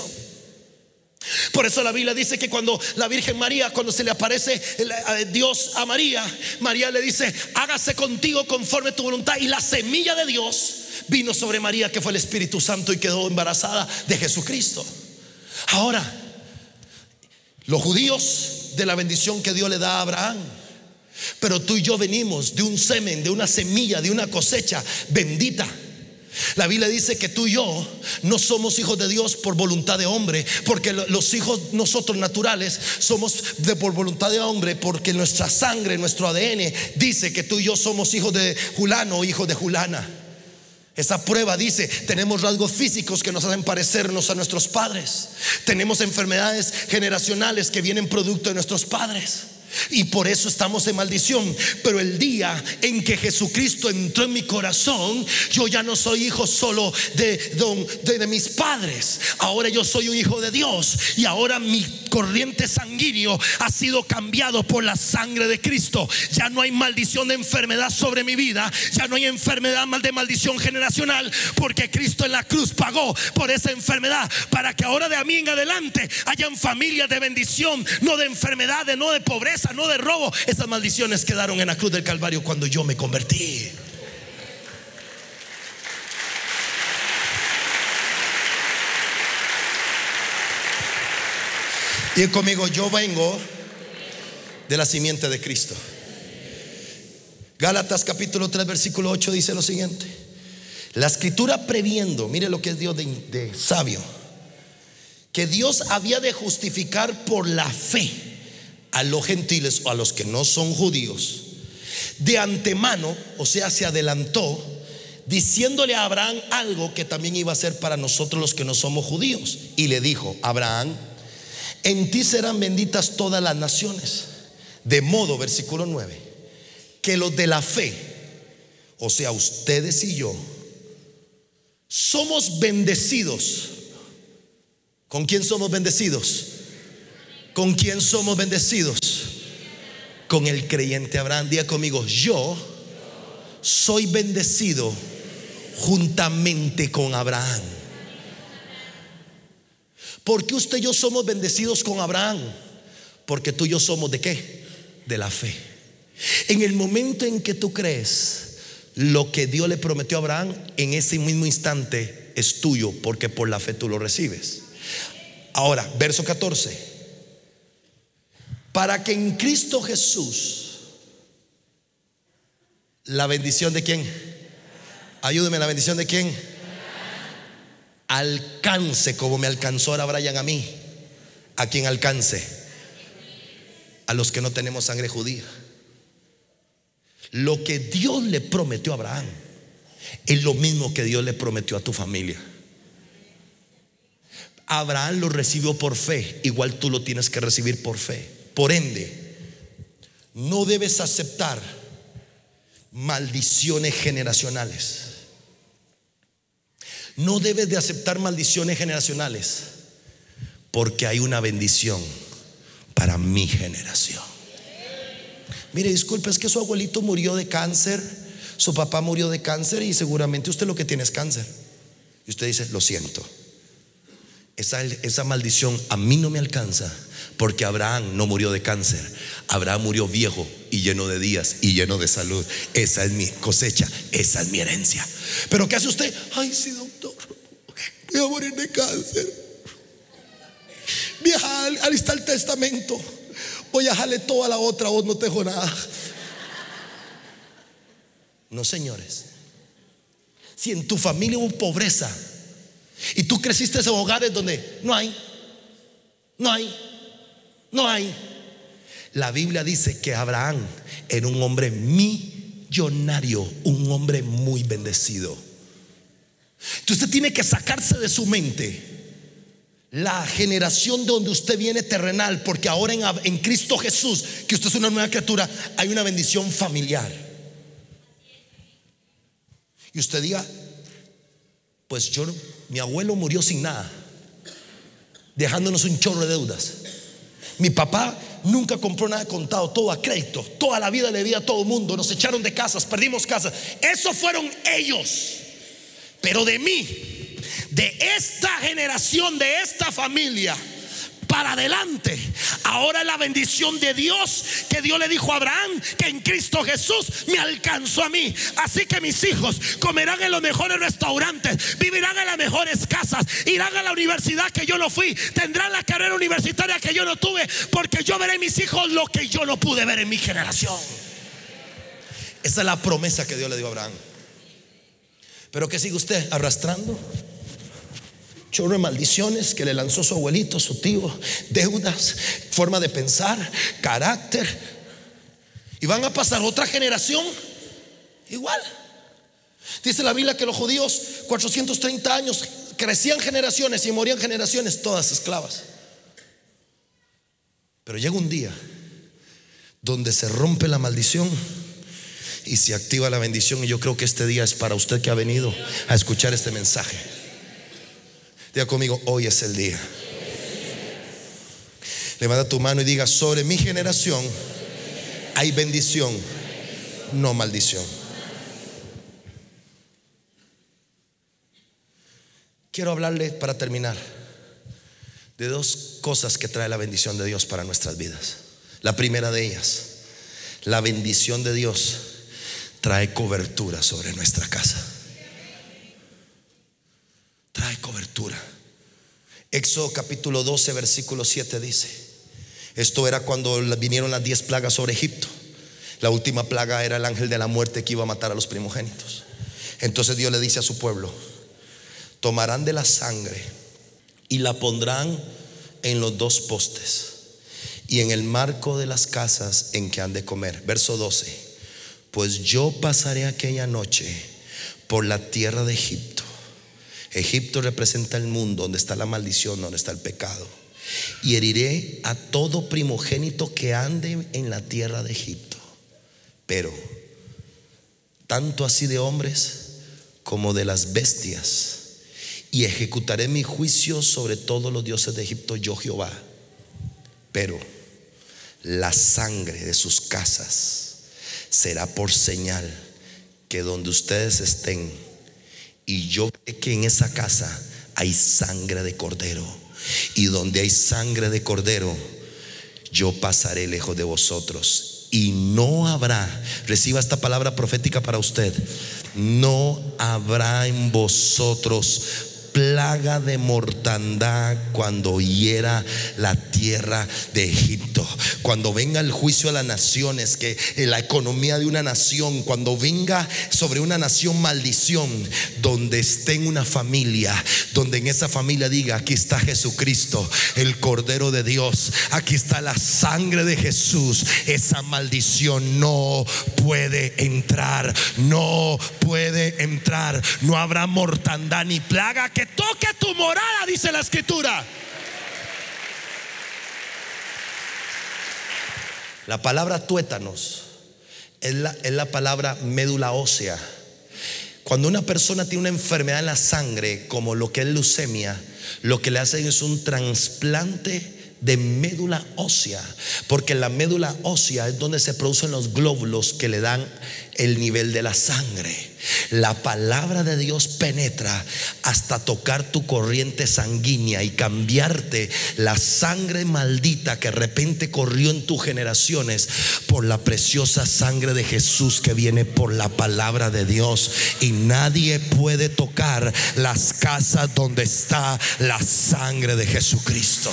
Por eso la Biblia dice que cuando la Virgen María, cuando se le aparece Dios a María, María le dice: hágase contigo conforme tu voluntad. Y la semilla de Dios vino sobre María, que fue el Espíritu Santo, y quedó embarazada de Jesucristo. Ahora, los judíos, de la bendición que Dios le da a Abraham, pero tú y yo venimos de un semen, de una semilla, de una cosecha bendita. La Biblia dice que tú y yo no somos hijos de Dios por voluntad de hombre, porque los hijos nosotros naturales somos por voluntad de hombre, porque nuestra sangre, nuestro ADN dice que tú y yo somos hijos de Julano o hijos de Julana. Esa prueba dice: tenemos rasgos físicos que nos hacen parecernos a nuestros padres. Tenemos enfermedades generacionales que vienen producto de nuestros padres, y por eso estamos en maldición. Pero el día en que Jesucristo entró en mi corazón, yo ya no soy hijo solo de mis padres. Ahora yo soy un hijo de Dios, y ahora mi corriente sanguíneo ha sido cambiado por la sangre de Cristo. Ya no hay maldición de enfermedad sobre mi vida. Ya no hay enfermedad de maldición generacional, porque Cristo en la cruz pagó por esa enfermedad, para que ahora de a mí en adelante hayan familias de bendición, no de enfermedades, no de pobreza, no de robo. Esas maldiciones quedaron en la cruz del Calvario cuando yo me convertí. Y conmigo: yo vengo de la simiente de Cristo. Gálatas capítulo 3 versículo 8 dice lo siguiente: la escritura previendo, mire lo que es Dios de sabio, que Dios había de justificar por la fe a los gentiles o a los que no son judíos, de antemano, o sea, se adelantó, diciéndole a Abraham algo que también iba a ser para nosotros los que no somos judíos. Y le dijo: Abraham, en ti serán benditas todas las naciones. De modo, versículo 9, que los de la fe, o sea, ustedes y yo, somos bendecidos. ¿Con quién somos bendecidos? ¿Con quién somos bendecidos? Con el creyente Abraham. Diga conmigo: yo soy bendecido juntamente con Abraham. ¿Por qué usted y yo somos bendecidos con Abraham? Porque tú y yo somos ¿de qué? De la fe. En el momento en que tú crees lo que Dios le prometió a Abraham, en ese mismo instante es tuyo, porque por la fe tú lo recibes. Ahora, verso 14: para que en Cristo Jesús la bendición de ¿quién? Ayúdeme, ¿la bendición de quién? Alcance como me alcanzó ahora Brian a mí. ¿A quién alcance? A los que no tenemos sangre judía. Lo que Dios le prometió a Abraham es lo mismo que Dios le prometió a tu familia. Abraham lo recibió por fe, igual tú lo tienes que recibir por fe. Por ende, no debes aceptar maldiciones generacionales. No debes de aceptar maldiciones generacionales, porque hay una bendición para mi generación. Mire, disculpe, es que su abuelito murió de cáncer, su papá murió de cáncer, y seguramente usted lo que tiene es cáncer. Y usted dice: lo siento. esa maldición a mí no me alcanza, porque Abraham no murió de cáncer. Abraham murió viejo y lleno de días y lleno de salud. Esa es mi cosecha, esa es mi herencia. Pero ¿qué hace usted? Ay, sí, doctor, voy a morir de cáncer. Vieja, alista el testamento. Voy a dejarle toda la otra, vos no te dejo nada. No, señores. Si en tu familia hubo pobreza y tú creciste en hogares donde no hay. La Biblia dice que Abraham era un hombre millonario, un hombre muy bendecido. Entonces usted tiene que sacarse de su mente la generación de donde usted viene terrenal, porque ahora en Cristo Jesús, que usted es una nueva criatura, hay una bendición familiar. Y usted diga, pues mi abuelo murió sin nada, dejándonos un chorro de deudas. Mi papá nunca compró nada contado, todo a crédito. Toda la vida le debía a todo el mundo. Nos echaron de casas, perdimos casas. Esos fueron ellos. Pero de mí, de esta generación, de esta familia para adelante, ahora la bendición de Dios, que Dios le dijo a Abraham, que en Cristo Jesús me alcanzó a mí. Así que mis hijos comerán en los mejores restaurantes, vivirán en las mejores casas, irán a la universidad que yo no fui, tendrán la carrera universitaria que yo no tuve, porque yo veré en mis hijos lo que yo no pude ver en mi generación. Esa es la promesa que Dios le dio a Abraham. Pero ¿qué sigue usted arrastrando? Chorro de maldiciones que le lanzó su abuelito, su tío, deudas, forma de pensar, carácter. Y van a pasar otra generación igual. Dice la Biblia que los judíos 430 años crecían generaciones y morían generaciones, todas esclavas. Pero llega un día donde se rompe la maldición y se activa la bendición. Y yo creo que este día es para usted que ha venido a escuchar este mensaje. Diga conmigo, hoy es el día. Levanta tu mano y diga, sobre mi generación hay bendición, no maldición. Quiero hablarle, para terminar, de dos cosas que trae la bendición de Dios para nuestras vidas. La primera de ellas, la bendición de Dios trae cobertura sobre nuestra casa. Trae cobertura. Éxodo capítulo 12 versículo 7 dice: esto era cuando vinieron las 10 plagas sobre Egipto. La última plaga era el ángel de la muerte que iba a matar a los primogénitos. Entonces Dios le dice a su pueblo: tomarán de la sangre y la pondrán en los 2 postes y en el marco de las casas en que han de comer. Verso 12: pues yo pasaré aquella noche por la tierra de Egipto. Egipto representa el mundo, donde está la maldición, donde está el pecado. Y heriré a todo primogénito que ande en la tierra de Egipto, pero tanto así de hombres como de las bestias. Y ejecutaré mi juicio sobre todos los dioses de Egipto, yo Jehová. Pero la sangre de sus casas será por señal que donde ustedes estén, y yo sé que en esa casa hay sangre de cordero, y donde hay sangre de cordero, yo pasaré lejos de vosotros, y no habrá, reciba esta palabra profética para usted, no habrá en vosotros plaga de mortandad cuando hiera la tierra de Egipto. Cuando venga el juicio a las naciones, que la economía de una nación, cuando venga sobre una nación maldición, donde esté en una familia, donde en esa familia diga: aquí está Jesucristo, el Cordero de Dios, aquí está la sangre de Jesús, esa maldición no puede entrar, no puede entrar. No habrá mortandad ni plaga que toque tu morada, dice la Escritura. La palabra tuétanos es la palabra médula ósea. Cuando una persona tiene una enfermedad en la sangre, como lo que es leucemia, lo que le hacen es un trasplante de médula ósea, porque la médula ósea es donde se producen los glóbulos que le dan el nivel de la sangre. La palabra de Dios penetra hasta tocar tu corriente sanguínea y cambiarte la sangre maldita que de repente corrió en tus generaciones por la preciosa sangre de Jesús que viene por la palabra de Dios. Y nadie puede tocar las casas donde está la sangre de Jesucristo.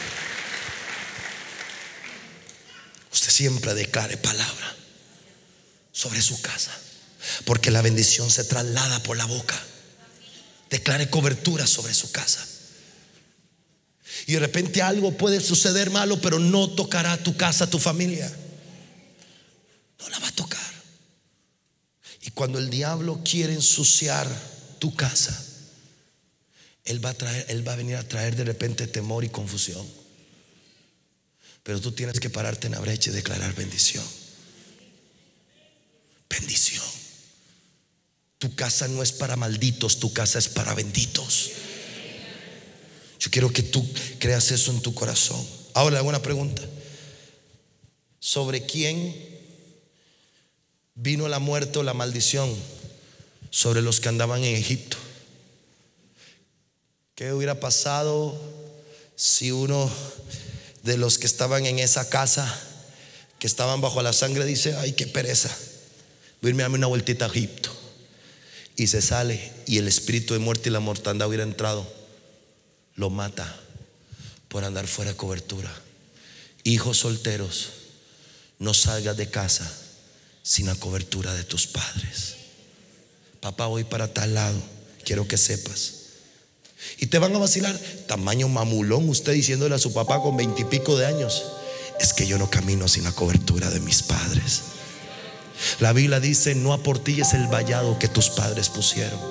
Usted siempre declare palabra sobre su casa, porque la bendición se traslada por la boca. Declare cobertura sobre su casa. Y de repente algo puede suceder malo, pero no tocará tu casa, tu familia. No la va a tocar. Y cuando el diablo quiere ensuciar tu casa, él va a venir a traer de repente temor y confusión. Pero tú tienes que pararte en la brecha y declarar bendición. Bendición. Tu casa no es para malditos, tu casa es para benditos. Yo quiero que tú creas eso en tu corazón. Ahora le hago una pregunta. ¿Sobre quién vino la muerte o la maldición? Sobre los que andaban en Egipto. ¿Qué hubiera pasado si uno de los que estaban en esa casa, que estaban bajo la sangre, dice: ay, qué pereza, voy a irme a darme una vueltita a Egipto? Y se sale y el espíritu de muerte y la mortandad hubiera entrado, lo mata por andar fuera de cobertura. Hijos solteros, no salgas de casa sin la cobertura de tus padres. Papá, voy para tal lado, quiero que sepas. Y te van a vacilar, tamaño mamulón, usted diciéndole a su papá con 20 y pico de años: es que yo no camino sin la cobertura de mis padres. La Biblia dice: no aportilles el vallado que tus padres pusieron.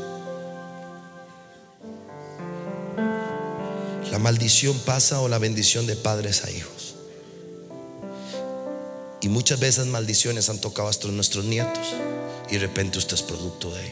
La maldición pasa o la bendición de padres a hijos. Y muchas veces maldiciones han tocado hasta nuestros nietos, y de repente usted es producto de ello.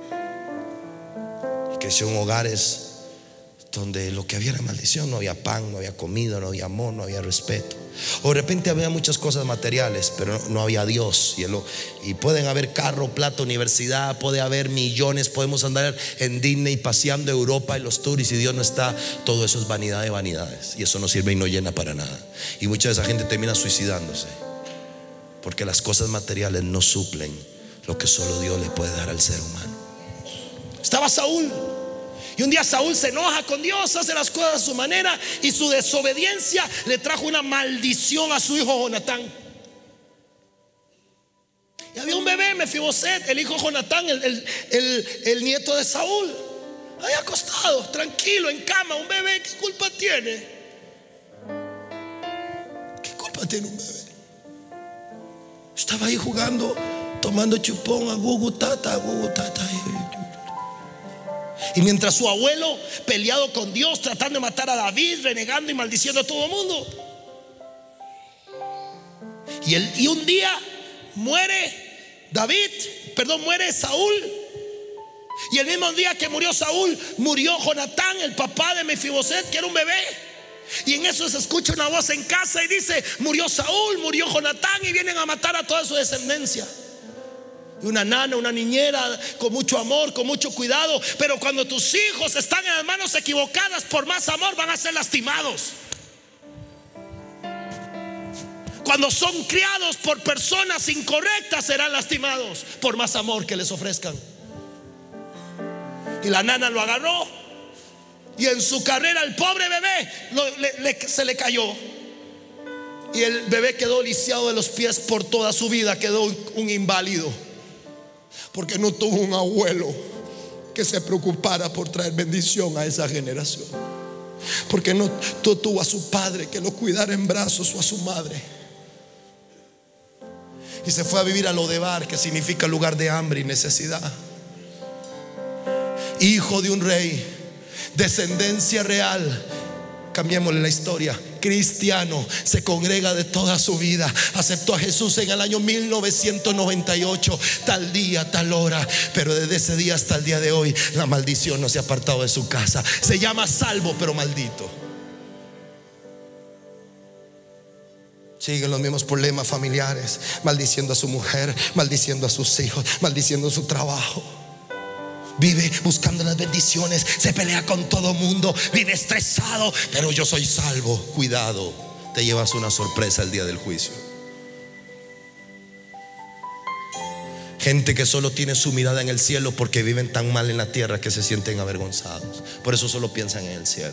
Y creció en hogares donde lo que había era maldición. No había pan, no había comida, no había amor, no había respeto. O de repente había muchas cosas materiales, pero no había Dios. Y pueden haber carro, plata, universidad, puede haber millones, podemos andar en Disney paseando Europa y los tours, y si Dios no está, todo eso es vanidad de vanidades, y eso no sirve y no llena para nada. Y mucha de esa gente termina suicidándose, porque las cosas materiales no suplen lo que solo Dios le puede dar al ser humano. Estaba Saúl, y un día Saúl se enoja con Dios, hace las cosas a su manera, y su desobediencia le trajo una maldición a su hijo Jonatán. Y había un bebé, Mefiboset, el hijo Jonatán, el nieto de Saúl, ahí acostado, tranquilo, en cama. Un bebé, ¿qué culpa tiene? ¿Qué culpa tiene un bebé? Estaba ahí jugando, tomando chupón, a gugu tata. Y mientras su abuelo, peleado con Dios, tratando de matar a David, renegando y maldiciendo a todo el mundo. Y un día muere Saúl. Y el mismo día que murió Saúl, murió Jonatán, el papá de Mefiboset, que era un bebé. Y en eso se escucha una voz en casa y dice: murió Saúl, murió Jonatán, y vienen a matar a toda su descendencia. Y una nana, una niñera, con mucho amor, con mucho cuidado. Pero cuando tus hijos están en las manos equivocadas, por más amor van a ser lastimados. Cuando son criados por personas incorrectas, serán lastimados por más amor que les ofrezcan. Y la nana lo agarró, y en su carrera el pobre bebé se le cayó. Y el bebé quedó lisiado de los pies por toda su vida. Quedó un inválido, porque no tuvo un abuelo que se preocupara por traer bendición a esa generación. Porque no tuvo a su padre que lo cuidara en brazos, o a su madre. Y se fue a vivir a Lodebar, que significa lugar de hambre y necesidad. Hijo de un rey, descendencia real. Cambiémosle la historia. Cristiano, se congrega de toda su vida. Aceptó a Jesús en el año 1998, tal día, tal hora. Pero desde ese día hasta el día de hoy, la maldición no se ha apartado de su casa. Se llama salvo, pero maldito. Siguen los mismos problemas familiares, maldiciendo a su mujer, maldiciendo a sus hijos, maldiciendo su trabajo. Vive buscando las bendiciones, se pelea con todo mundo, vive estresado, pero yo soy salvo. Cuidado, te llevas una sorpresa el día del juicio. Gente que solo tiene su mirada en el cielo porque viven tan mal en la tierra que se sienten avergonzados. Por eso solo piensan en el cielo.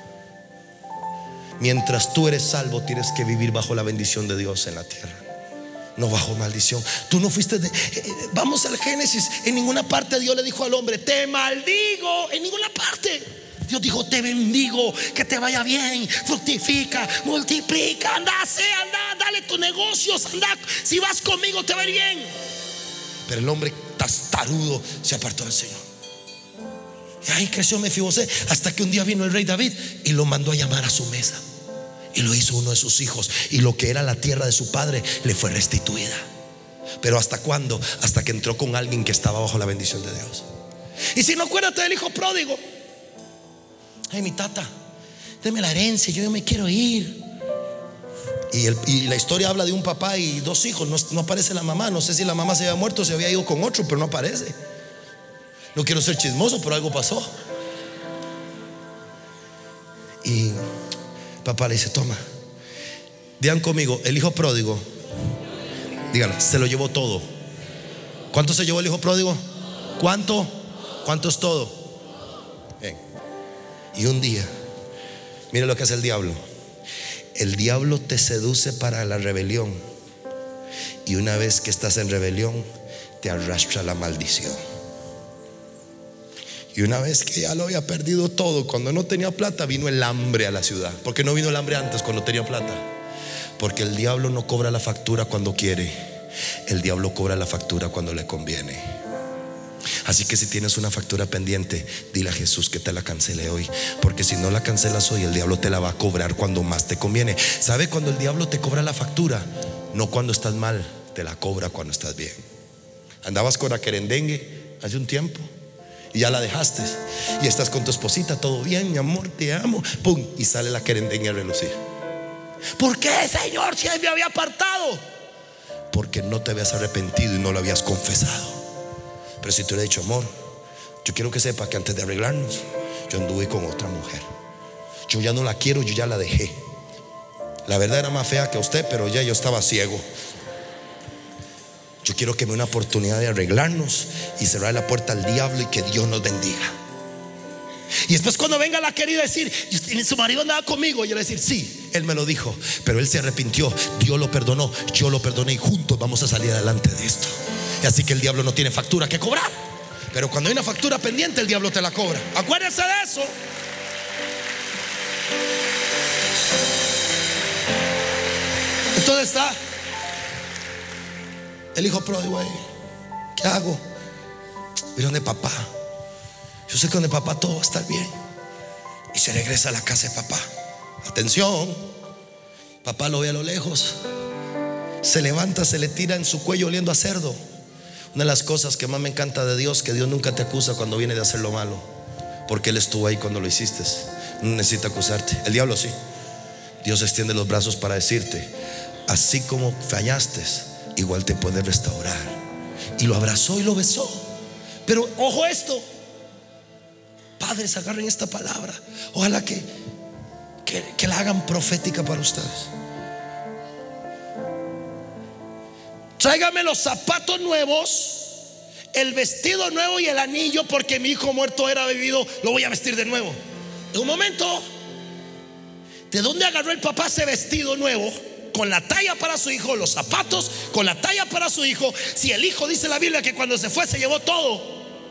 Mientras tú eres salvo, tienes que vivir bajo la bendición de Dios en la tierra, no bajo maldición. Tú no fuiste vamos al Génesis. En ninguna parte Dios le dijo al hombre: te maldigo. En ninguna parte. Dios dijo: te bendigo, que te vaya bien, fructifica, multiplica, anda, dale tus negocios, anda, si vas conmigo te va a ir bien. Pero el hombre tastarudo se apartó del Señor. Y ahí creció Mefibosé, hasta que un día vino el rey David y lo mandó a llamar a su mesa. Y lo hizo uno de sus hijos. Y lo que era la tierra de su padre le fue restituida. Pero ¿hasta cuándo? Hasta que entró con alguien que estaba bajo la bendición de Dios. Y si no, acuérdate del hijo pródigo. Ay, mi tata, deme la herencia, yo me quiero ir. Y la historia habla de un papá y dos hijos. No aparece la mamá. No sé si la mamá se había muerto o se había ido con otro, pero no aparece. No quiero ser chismoso, pero algo pasó. Y papá le dice: toma. Digan conmigo: el hijo pródigo, díganle, se lo llevó todo. ¿Cuánto se llevó el hijo pródigo? ¿Cuánto? ¿Cuánto es todo? Bien. Y un día, mire lo que hace el diablo. El diablo te seduce para la rebelión. Y una vez que estás en rebelión, te arrastra la maldición. Y una vez que ya lo había perdido todo, cuando no tenía plata, vino el hambre a la ciudad. ¿Por qué no vino el hambre antes, cuando tenía plata? Porque el diablo no cobra la factura cuando quiere. El diablo cobra la factura cuando le conviene. Así que si tienes una factura pendiente, dile a Jesús que te la cancele hoy. Porque si no la cancelas hoy, el diablo te la va a cobrar cuando más te conviene. ¿Sabe cuando el diablo te cobra la factura? No cuando estás mal, te la cobra cuando estás bien. Andabas con la querendengue hace un tiempo y ya la dejaste, y estás con tu esposita, todo bien, mi amor, te amo. Pum, y sale la querendengue a relucir. ¿Por qué, Señor, si él me había apartado? Porque no te habías arrepentido y no lo habías confesado. Pero si te hubiera dicho: amor, yo quiero que sepa que antes de arreglarnos, yo anduve con otra mujer, yo ya no la quiero, yo ya la dejé. La verdad era más fea que usted, pero ya yo estaba ciego. Yo quiero que me dé una oportunidad de arreglarnos y cerrar la puerta al diablo, y que Dios nos bendiga. Y después, cuando venga la querida a decir: su marido andaba conmigo, yo le voy a decir: sí, él me lo dijo, pero él se arrepintió, Dios lo perdonó, yo lo perdoné, y juntos vamos a salir adelante de esto. Y así que el diablo no tiene factura que cobrar, pero cuando hay una factura pendiente, el diablo te la cobra. Acuérdense de eso. Entonces está el hijo pródigo ahí. ¿Qué hago? Voy donde papá. Yo sé que donde papá todo va a estar bien. Y se regresa a la casa de papá. Atención. Papá lo ve a lo lejos. Se levanta, se le tira en su cuello oliendo a cerdo. Una de las cosas que más me encanta de Dios, que Dios nunca te acusa cuando viene de hacer lo malo, porque Él estuvo ahí cuando lo hiciste. No necesita acusarte. El diablo sí. Dios extiende los brazos para decirte: así como fallaste, igual te puede restaurar. Y lo abrazó y lo besó. Pero ojo esto, padres, agarren esta palabra. Ojalá que la hagan profética para ustedes. Tráigame los zapatos nuevos, el vestido nuevo y el anillo, porque mi hijo muerto era vivido, lo voy a vestir de nuevo. En un momento, ¿de dónde agarró el papá ese vestido nuevo? Con la talla para su hijo, los zapatos con la talla para su hijo. Si el hijo, dice la Biblia, que cuando se fue se llevó todo.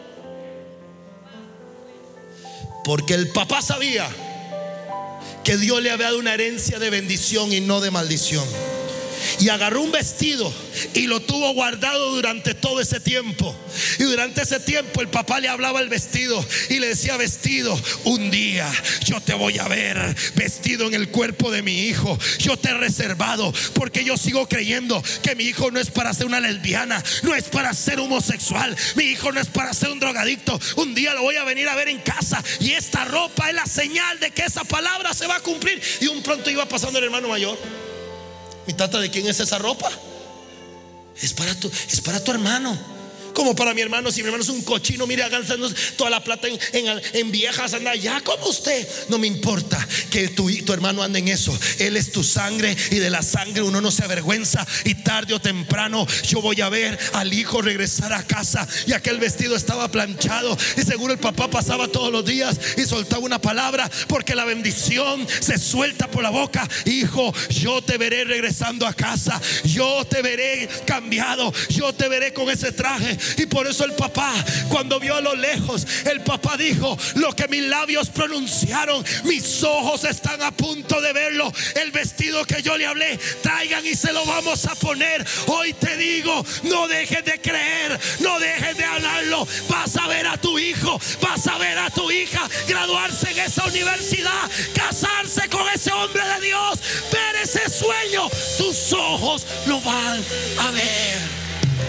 Porque el papá sabía que Dios le había dado una herencia de bendición y no de maldición. Y agarró un vestido y lo tuvo guardado durante todo ese tiempo. Y durante ese tiempo el papá le hablaba al vestido y le decía: vestido, un día yo te voy a ver vestido en el cuerpo de mi hijo. Yo te he reservado, porque yo sigo creyendo que mi hijo no es para ser una lesbiana, no es para ser homosexual, mi hijo no es para ser un drogadicto. Un día lo voy a venir a ver en casa, y esta ropa es la señal de que esa palabra se va a cumplir. Y un pronto iba pasando el hermano mayor Mi tata, ¿de quién es esa ropa? Es para tu hermano. Como para mi hermano, si mi hermano es un cochino, mire, gastando toda la plata en viejas, anda allá como usted. No me importa que tu hermano ande en eso. Él es tu sangre, y de la sangre uno no se avergüenza. Y tarde o temprano yo voy a ver al hijo regresar a casa, y aquel vestido estaba planchado, y seguro el papá pasaba todos los días y soltaba una palabra, porque la bendición se suelta por la boca. Hijo, yo te veré regresando a casa, yo te veré cambiado, yo te veré con ese traje. Y por eso el papá, cuando vio a lo lejos, el papá dijo: lo que mis labios pronunciaron, mis ojos están a punto de verlo. El vestido que yo le hablé, traigan y se lo vamos a poner. Hoy te digo, no dejes de creer, no dejes de hablarlo. Vas a ver a tu hijo, vas a ver a tu hija graduarse en esa universidad, casarse con ese hombre de Dios, ver ese sueño. Tus ojos lo van a ver.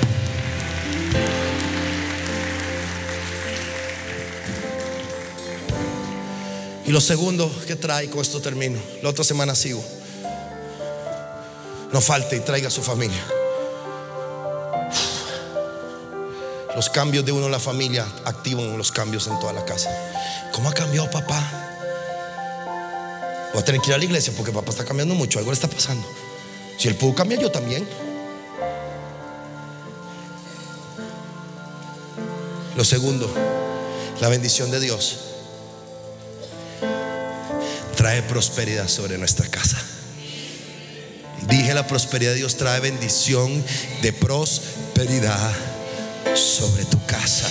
Y lo segundo que trae, con esto termino, la otra semana sigo. No falte y traiga a su familia. Los cambios de uno en la familia activan los cambios en toda la casa. ¿Cómo ha cambiado papá? Voy a tener que ir a la iglesia porque papá está cambiando mucho, algo le está pasando. Si él pudo cambiar, yo también. Lo segundo, la bendición de Dios trae prosperidad sobre nuestra casa. Dije, la prosperidad de Dios trae bendición de prosperidad sobre tu casa.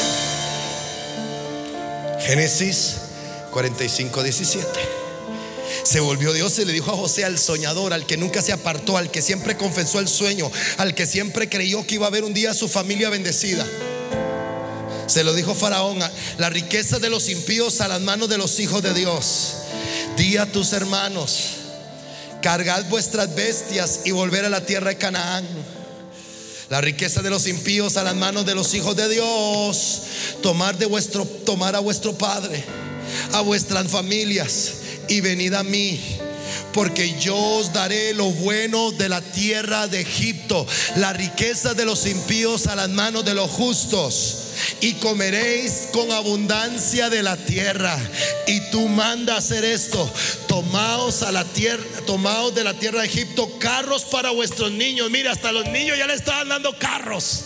Génesis 45:17. Se volvió Dios y le dijo a José, al soñador, al que nunca se apartó, al que siempre confesó el sueño, al que siempre creyó que iba a haber un día su familia bendecida. Se lo dijo Faraón: la riqueza de los impíos a las manos de los hijos de Dios. Di a tus hermanos: cargad vuestras bestias y volver a la tierra de Canaán. La riqueza de los impíos a las manos de los hijos de Dios. Tomar a vuestro padre, a vuestras familias, y venid a mí, porque yo os daré lo bueno de la tierra de Egipto. La riqueza de los impíos a las manos de los justos, y comeréis con abundancia de la tierra. Y tú manda hacer esto: tomaos de la tierra de Egipto carros para vuestros niños. Mira, hasta los niños ya le estaban dando carros.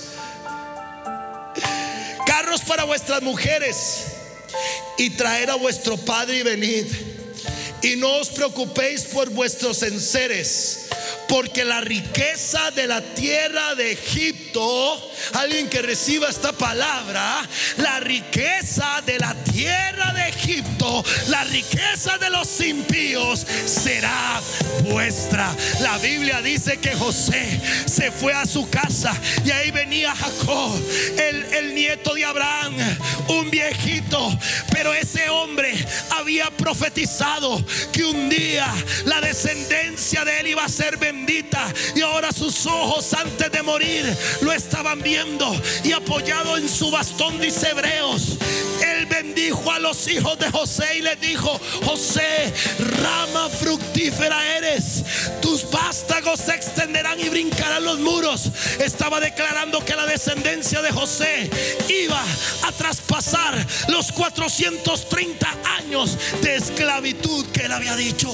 Carros para vuestras mujeres, y traer a vuestro padre y venid. Y no os preocupéis por vuestros enseres, porque la riqueza de la tierra de Egipto, alguien que reciba esta palabra, la riqueza de la tierra de Egipto, la riqueza de los impíos será vuestra. La Biblia dice que José se fue a su casa, y ahí venía Jacob, el nieto de Abraham, un viejito, pero ese hombre había profetizado que un día la descendencia de él iba a ser bendita, y ahora sus ojos antes de morir lo estaban viendo. Y apoyado en su bastón, dice Hebreos, él bendijo a los hijos de José y les dijo: José, rama fructífera eres, tus vástagos se extenderán y brincarán los muros. Estaba declarando que la descendencia de José iba a traspasar los 430 años de esclavitud que él había dicho.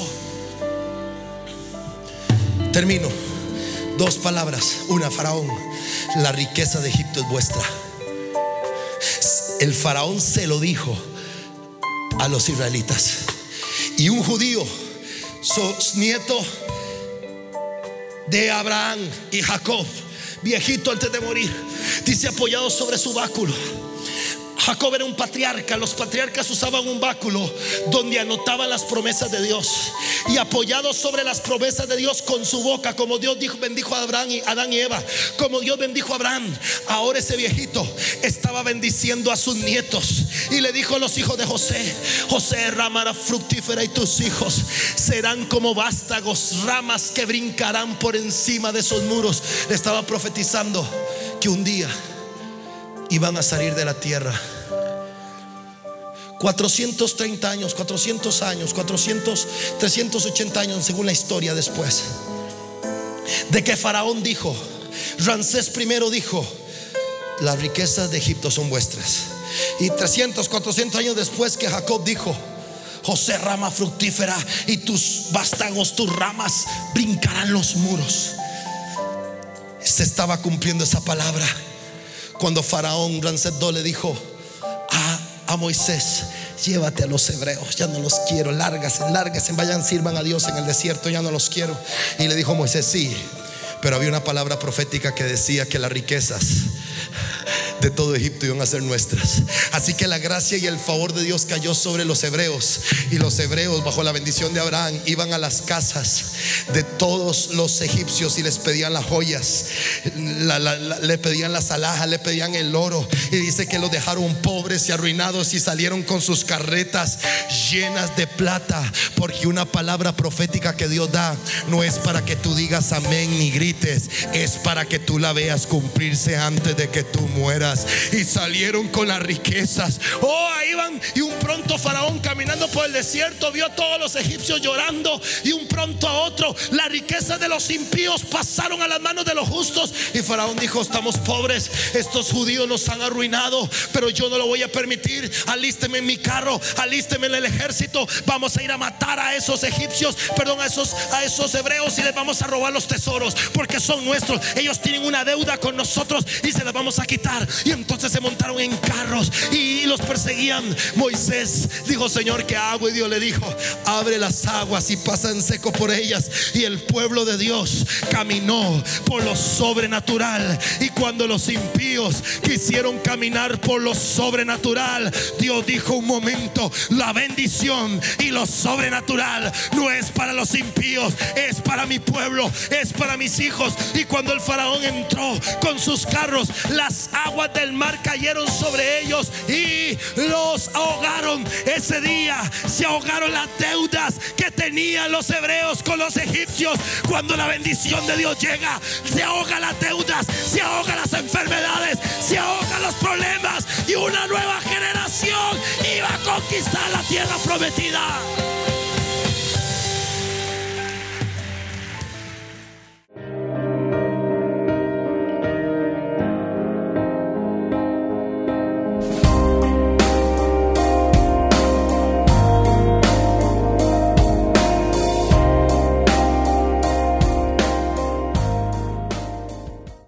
Termino. Dos palabras. Una, Faraón: la riqueza de Egipto es vuestra. El faraón se lo dijo a los israelitas. Y un judío, nieto de Abraham y Jacob, viejito antes de morir, dice, apoyado sobre su báculo. Jacob era un patriarca. Los patriarcas usaban un báculo donde anotaban las promesas de Dios, y apoyado sobre las promesas de Dios con su boca, como Dios bendijo a Adán y Eva, como Dios bendijo a Abraham, ahora ese viejito estaba bendiciendo a sus nietos. Y le dijo a los hijos de José: José, rama fructífera, y tus hijos serán como vástagos, ramas que brincarán por encima de esos muros. Le estaba profetizando que un día iban a salir de la tierra. 430 años, 400 años, 380 años según la historia después. de que Faraón dijo, Ramsés primero dijo, las riquezas de Egipto son vuestras. Y 300, 400 años después que Jacob dijo, José, rama fructífera, y tus vástagos, tus ramas brincarán los muros. Se estaba cumpliendo esa palabra cuando Faraón, Ramsés II, le dijo a Moisés, llévate a los hebreos, ya no los quiero, lárgase, vayan, sirvan a Dios en el desierto, ya no los quiero. Y le dijo Moisés, sí, pero había una palabra profética que decía que las riquezas de todo Egipto iban a ser nuestras. Así que la gracia y el favor de Dios cayó sobre los hebreos, y los hebreos, bajo la bendición de Abraham, iban a las casas de todos los egipcios y les pedían las joyas, le pedían las alhajas, le pedían el oro, y dice que los dejaron pobres y arruinados y salieron con sus carretas llenas de plata, porque una palabra profética que Dios da no es para que tú digas amén ni grites, es para que tú la veas cumplirse antes de que tú mueras. Y salieron con las riquezas. Ahí van. Y un pronto Faraón, caminando por el desierto, vio a todos los egipcios llorando, y un pronto a otro las riquezas de los impíos pasaron a las manos de los justos. Y Faraón dijo, estamos pobres, estos judíos nos han arruinado, pero yo no lo voy a permitir. Alísteme en mi carro, alísteme en el ejército, vamos a ir a matar a esos egipcios, a esos hebreos, y les vamos a robar los tesoros, porque son nuestros. Ellos tienen una deuda con nosotros y se las vamos a quitar. Y entonces se montaron en carros y los perseguían. Moisés dijo, Señor, ¿qué hago? Y Dios le dijo, abre las aguas y pasa en seco por ellas. Y el pueblo de Dios caminó por lo sobrenatural. Y cuando los impíos quisieron caminar por lo sobrenatural, Dios dijo, un momento, la bendición y lo sobrenatural no es para los impíos, es para mi pueblo, es para mis hijos. Y cuando el faraón entró con sus carros, las aguas del mar cayeron sobre ellos y los ahogaron. Ese día se ahogaron las deudas que tenían los hebreos con los egipcios. Cuando la bendición de Dios llega, se ahogan las deudas, se ahogan las enfermedades, se ahogan los problemas, y una nueva generación iba a conquistar la tierra prometida.